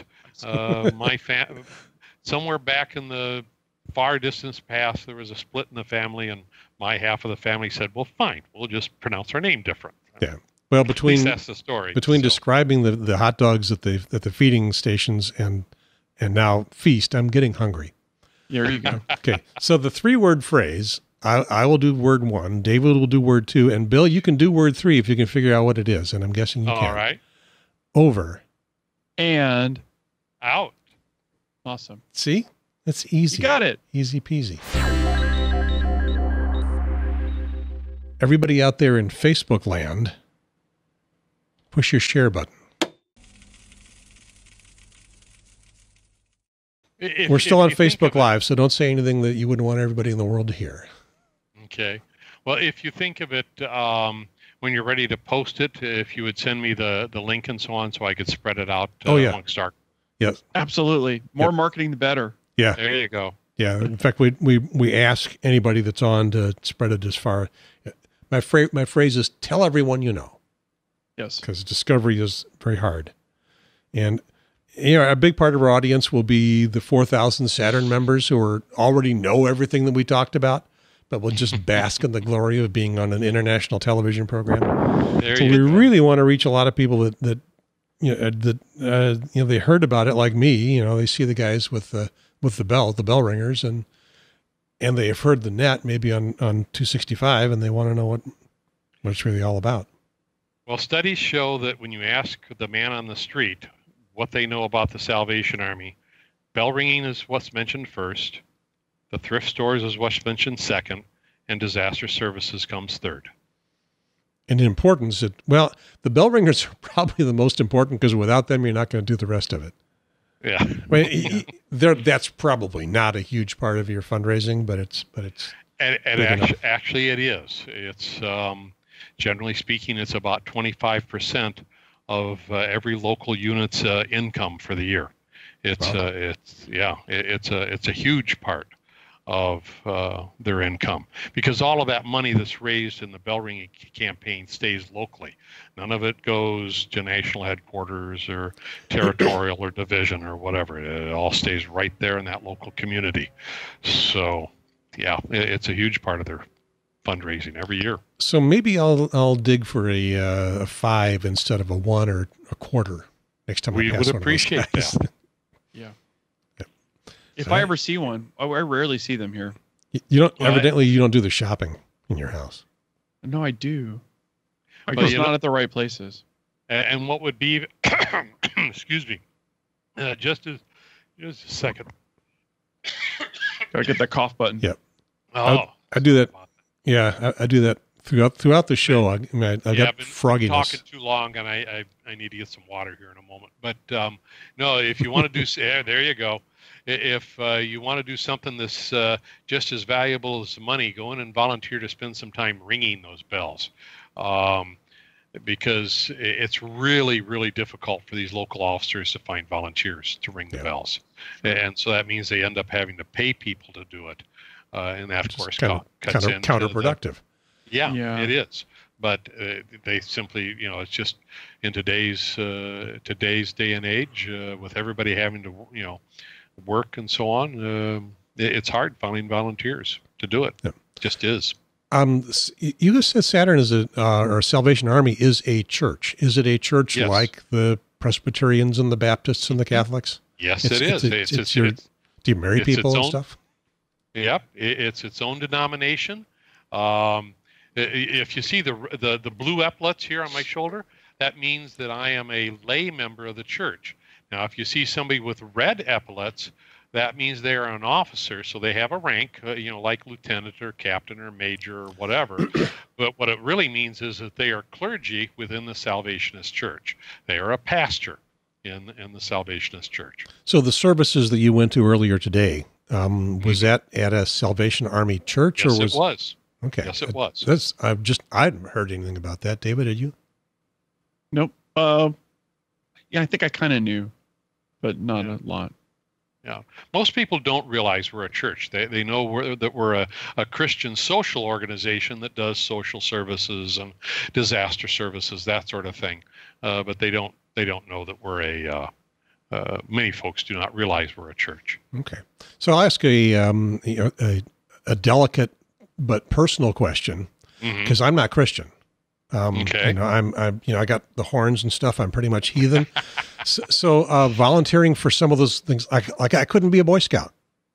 Somewhere back in the far distance past, there was a split in the family, and my half of the family said, well, fine, we'll just pronounce our name different. Yeah. Well, between that's the story. Between describing the hot dogs at the feeding stations and now Feast, I'm getting hungry. There you go. Okay. So the 3-word phrase, I will do word 1, David will do word 2, and Bill, you can do word 3 if you can figure out what it is, and I'm guessing you can. All right. Over. And out. Awesome. See? That's easy. You got it. Easy peasy. Everybody out there in Facebook land, push your share button. We're still on Facebook Live, so don't say anything that you wouldn't want everybody in the world to hear. Okay. Well, if you think of it, when you're ready to post it, if you would send me the link and so on so I could spread it out amongst our... Yes. Absolutely. More marketing, the better. Yeah. There you go. Yeah. In fact, we ask anybody that's on to spread it as far. My phrase is tell everyone you know. Yes. Because discovery is very hard. And a big part of our audience will be the 4,000 SATERN members who already know everything that we talked about, but will just bask in the glory of being on an international television program. So we really want to reach a lot of people that they heard about it like me. They see the guys with the bell ringers, and they have heard the net maybe on 265, and they want to know what it's really all about. Well, studies show that when you ask the man on the street what they know about the Salvation Army, bell ringing is what's mentioned first, the thrift stores is what's mentioned second, and disaster services comes third. And in importance, the bell ringers are probably the most important, because without them, you're not going to do the rest of it. Yeah. I mean, that's probably not a huge part of your fundraising, but it's actually it is. It's generally speaking, it's about 25% of every local unit's income for the year. It's a huge part of their income, because all of that money that's raised in the bell ringing campaign stays locally. None of it goes to national headquarters or territorial or division or whatever. It all stays right there in that local community. So, yeah, it's a huge part of their fundraising every year. So maybe I'll dig for a 5 instead of a 1 or a quarter next time. We would appreciate that. Yeah. If I ever see one, I rarely see them here. You don't. Evidently, you don't do the shopping in your house. No, I do. I'm just not at the right places. And what would be, excuse me, just a second. Gotta get that cough button. Yep. Oh, I do that. Yeah, I do that throughout the show. I got frogginess. Talking too long, and I need to get some water here in a moment. But no, if you want to do, there you go. If you want to do something that's just as valuable as money, go in and volunteer to spend some time ringing those bells, because it's really, really difficult for these local officers to find volunteers to ring the bells. And so that means they end up having to pay people to do it. And that, of course, cuts in counterproductive. Yeah, it is. But they simply, it's just in today's day and age, with everybody having to, work and so on, it's hard finding volunteers to do it. Yeah. It just is. You said SATERN is or Salvation Army is a church. Is it a church like the Presbyterians and the Baptists and the Catholics? Yes, it is. Do you marry people and stuff? Yep, it's its own denomination. If you see the blue epaulets here on my shoulder, that means that I am a lay member of the church. Now, if you see somebody with red epaulets, that means they are an officer, so they have a rank, like lieutenant or captain or major or whatever. But what it really means is that they are clergy within the Salvationist Church. They are a pastor in the Salvationist Church. So the services that you went to earlier today, was that at a Salvation Army church? Yes, or it was. Okay. Yes, it was. I hadn't heard anything about that. David, did you? Nope. Yeah, I think I kind of knew, but not a lot. Yeah. Most people don't realize we're a church. They know that we're a Christian social organization that does social services and disaster services, that sort of thing. But they don't know that we're many folks do not realize we're a church. Okay. So I'll ask a delicate but personal question, because I'm not Christian. Okay. I got the horns and stuff. I'm pretty much heathen. so volunteering for some of those things, like I couldn't be a Boy Scout.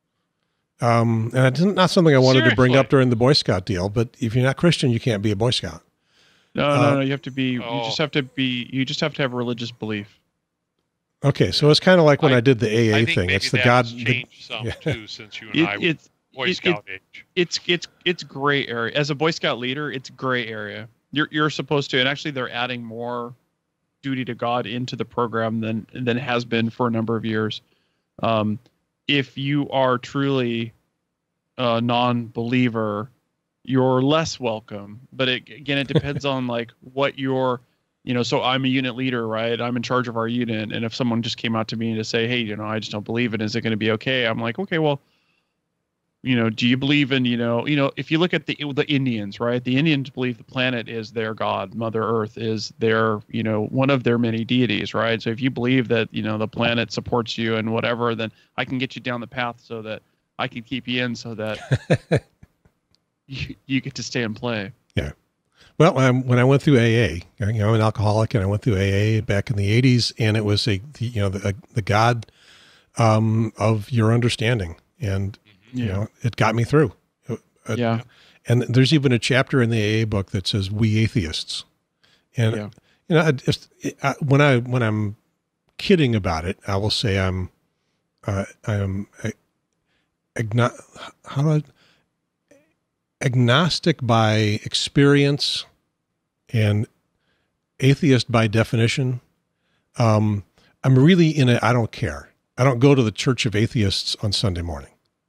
And it's not something I wanted to bring up during the Boy Scout deal, but if you're not Christian, you can't be a Boy Scout. No, you have to be, you just have to have a religious belief. Okay. So it's kind of like when I did the AA thing. It's the God. Changed some too, since you and I were Boy Scout age. It's gray area. As a Boy Scout leader, it's gray area. You're supposed to, and actually they're adding more duty to God into the program than has been for a number of years. If you are truly a non-believer, you're less welcome. But it depends on like what you're, so I'm a unit leader, right? I'm in charge of our unit. And if someone just came out to me to say, hey, I just don't believe it, is it going to be okay? I'm like, okay, well, do you believe in, if you look at the Indians, right? The Indians believe the planet is their God. Mother Earth is their, one of their many deities, right? So if you believe that, the planet supports you and whatever, then I can get you down the path so that I can keep you in so that you get to stay and play. Yeah. Well, when I went through AA, I'm an alcoholic, and I went through AA back in the 80s, and it was the God of your understanding, and it got me through. And there's even a chapter in the AA book that says "We Atheists," and when I'm kidding about it, I will say I'm agnostic by experience and atheist by definition. I'm really in it. I don't care. I don't go to the Church of Atheists on Sunday morning.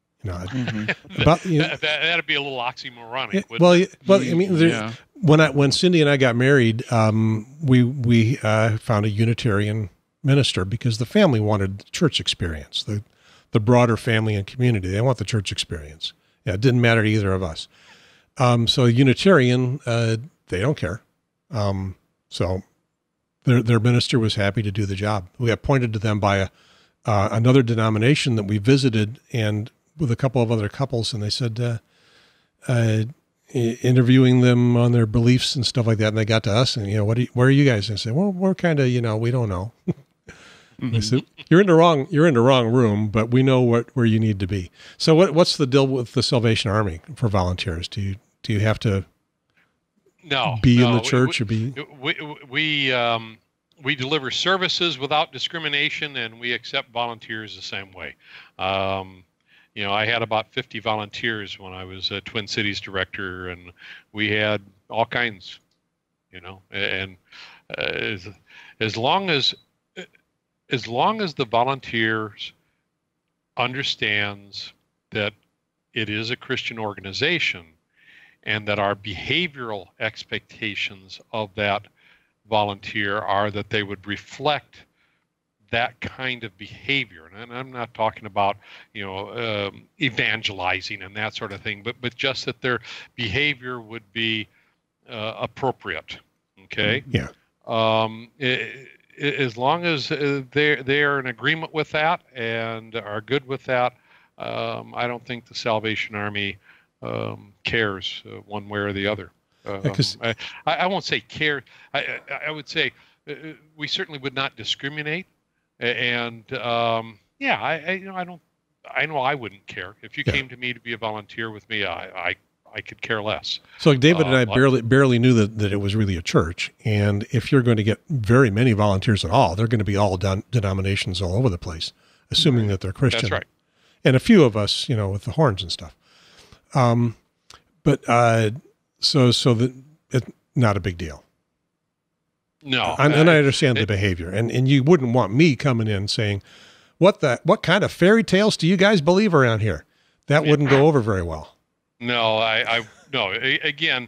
That'd be a little oxymoronic. I mean, when Cindy and I got married, we found a Unitarian minister because the family wanted the church experience, the broader family and community. They want the church experience. Yeah, it didn't matter to either of us. So Unitarian, they don't care. So their minister was happy to do the job. We got pointed to them by another denomination that we visited, and with a couple of other couples, and they said, interviewing them on their beliefs and stuff like that. And they got to us and, where are you guys? And I said, well, we're kind of, we don't know. They said, you're in the wrong room, but we know where you need to be. So what's the deal with the Salvation Army for volunteers? Do you have to be in the church or be? We deliver services without discrimination, and we accept volunteers the same way. I had about 50 volunteers when I was a Twin Cities director, and we had all kinds, and as long as the volunteers understands that it is a Christian organization and that our behavioral expectations of that volunteer are that they would reflect that kind of behavior. And I'm not talking about, evangelizing and that sort of thing, but just that their behavior would be appropriate. Okay. Yeah. As long as they're in agreement with that and are good with that, I don't think the Salvation Army cares one way or the other. I won't say care. I would say we certainly would not discriminate. And I know I wouldn't care if you came to me to be a volunteer with me. I could care less. So David and I barely knew that it was really a church. And if you're going to get very many volunteers at all, they're going to be all denominations all over the place, assuming that they're Christian. That's right. And a few of us, with the horns and stuff. So that it's not a big deal. No. And I understand the behavior. And you wouldn't want me coming in saying, what kind of fairy tales do you guys believe around here? That wouldn't go over very well. No, no. Again,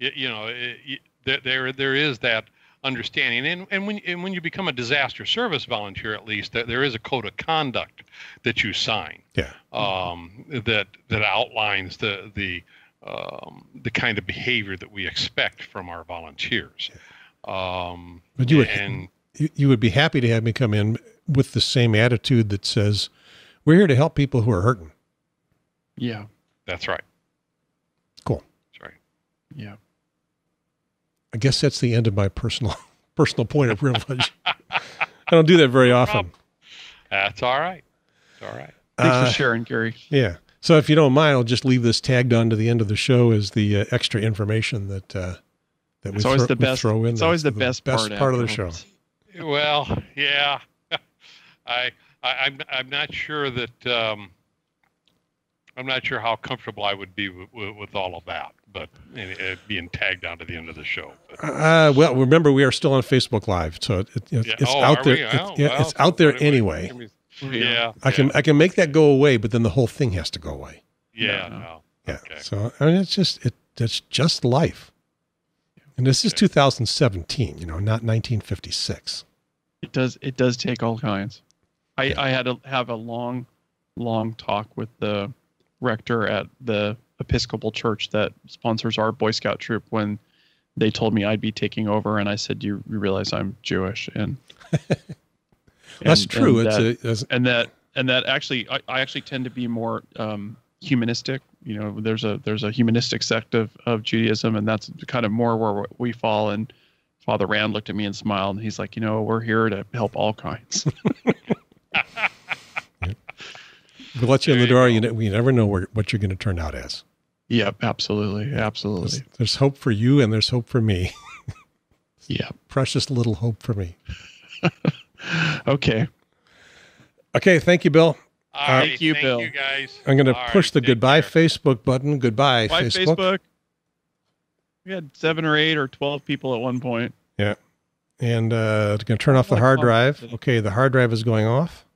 there is that understanding, and when you become a disaster service volunteer, at least there is a code of conduct that you sign. Yeah. That outlines the kind of behavior that we expect from our volunteers. But you would be happy to have me come in with the same attitude that says, we're here to help people who are hurting. Yeah. That's right. Cool. That's right. Yeah. I guess that's the end of my personal point of privilege. I don't do that very often. That's all right. It's all right. Thanks for sharing, Gary. Yeah. So if you don't mind, I'll just leave this tagged on to the end of the show as the extra information that we throw in. It's always the best part of the show. Well, yeah. I'm not sure that I'm not sure how comfortable I would be with all of that, but being tagged on to the end of the show. Well, remember we are still on Facebook Live, so it's out there. It's out there anyway. Yeah, I can make that go away, but then the whole thing has to go away. Yeah, no. Yeah. Okay. So I mean, it's just life. And this is 2017, not 1956. It does take all kinds. I had to have a long talk with the rector at the Episcopal church that sponsors our Boy Scout troop when they told me I'd be taking over, and I said, "You realize I'm Jewish?" And that's true. And that actually, I actually tend to be more humanistic there's a humanistic sect of Judaism, and that's kind of more where we fall. And Father Rand looked at me and smiled, and he's like, we're here to help all kinds. We'll let you in the door. You never know what you're going to turn out as. Yep, absolutely. There's hope for you, and there's hope for me. Yeah. Precious little hope for me. Okay. Thank you, Bill. Thank you, Bill. Thank you, guys. I'm going to push the goodbye Facebook button. Goodbye, Bye, Facebook. We had 7 or 8 or 12 people at one point. Yeah. And going to turn off the hard drive. Okay, the hard drive is going off.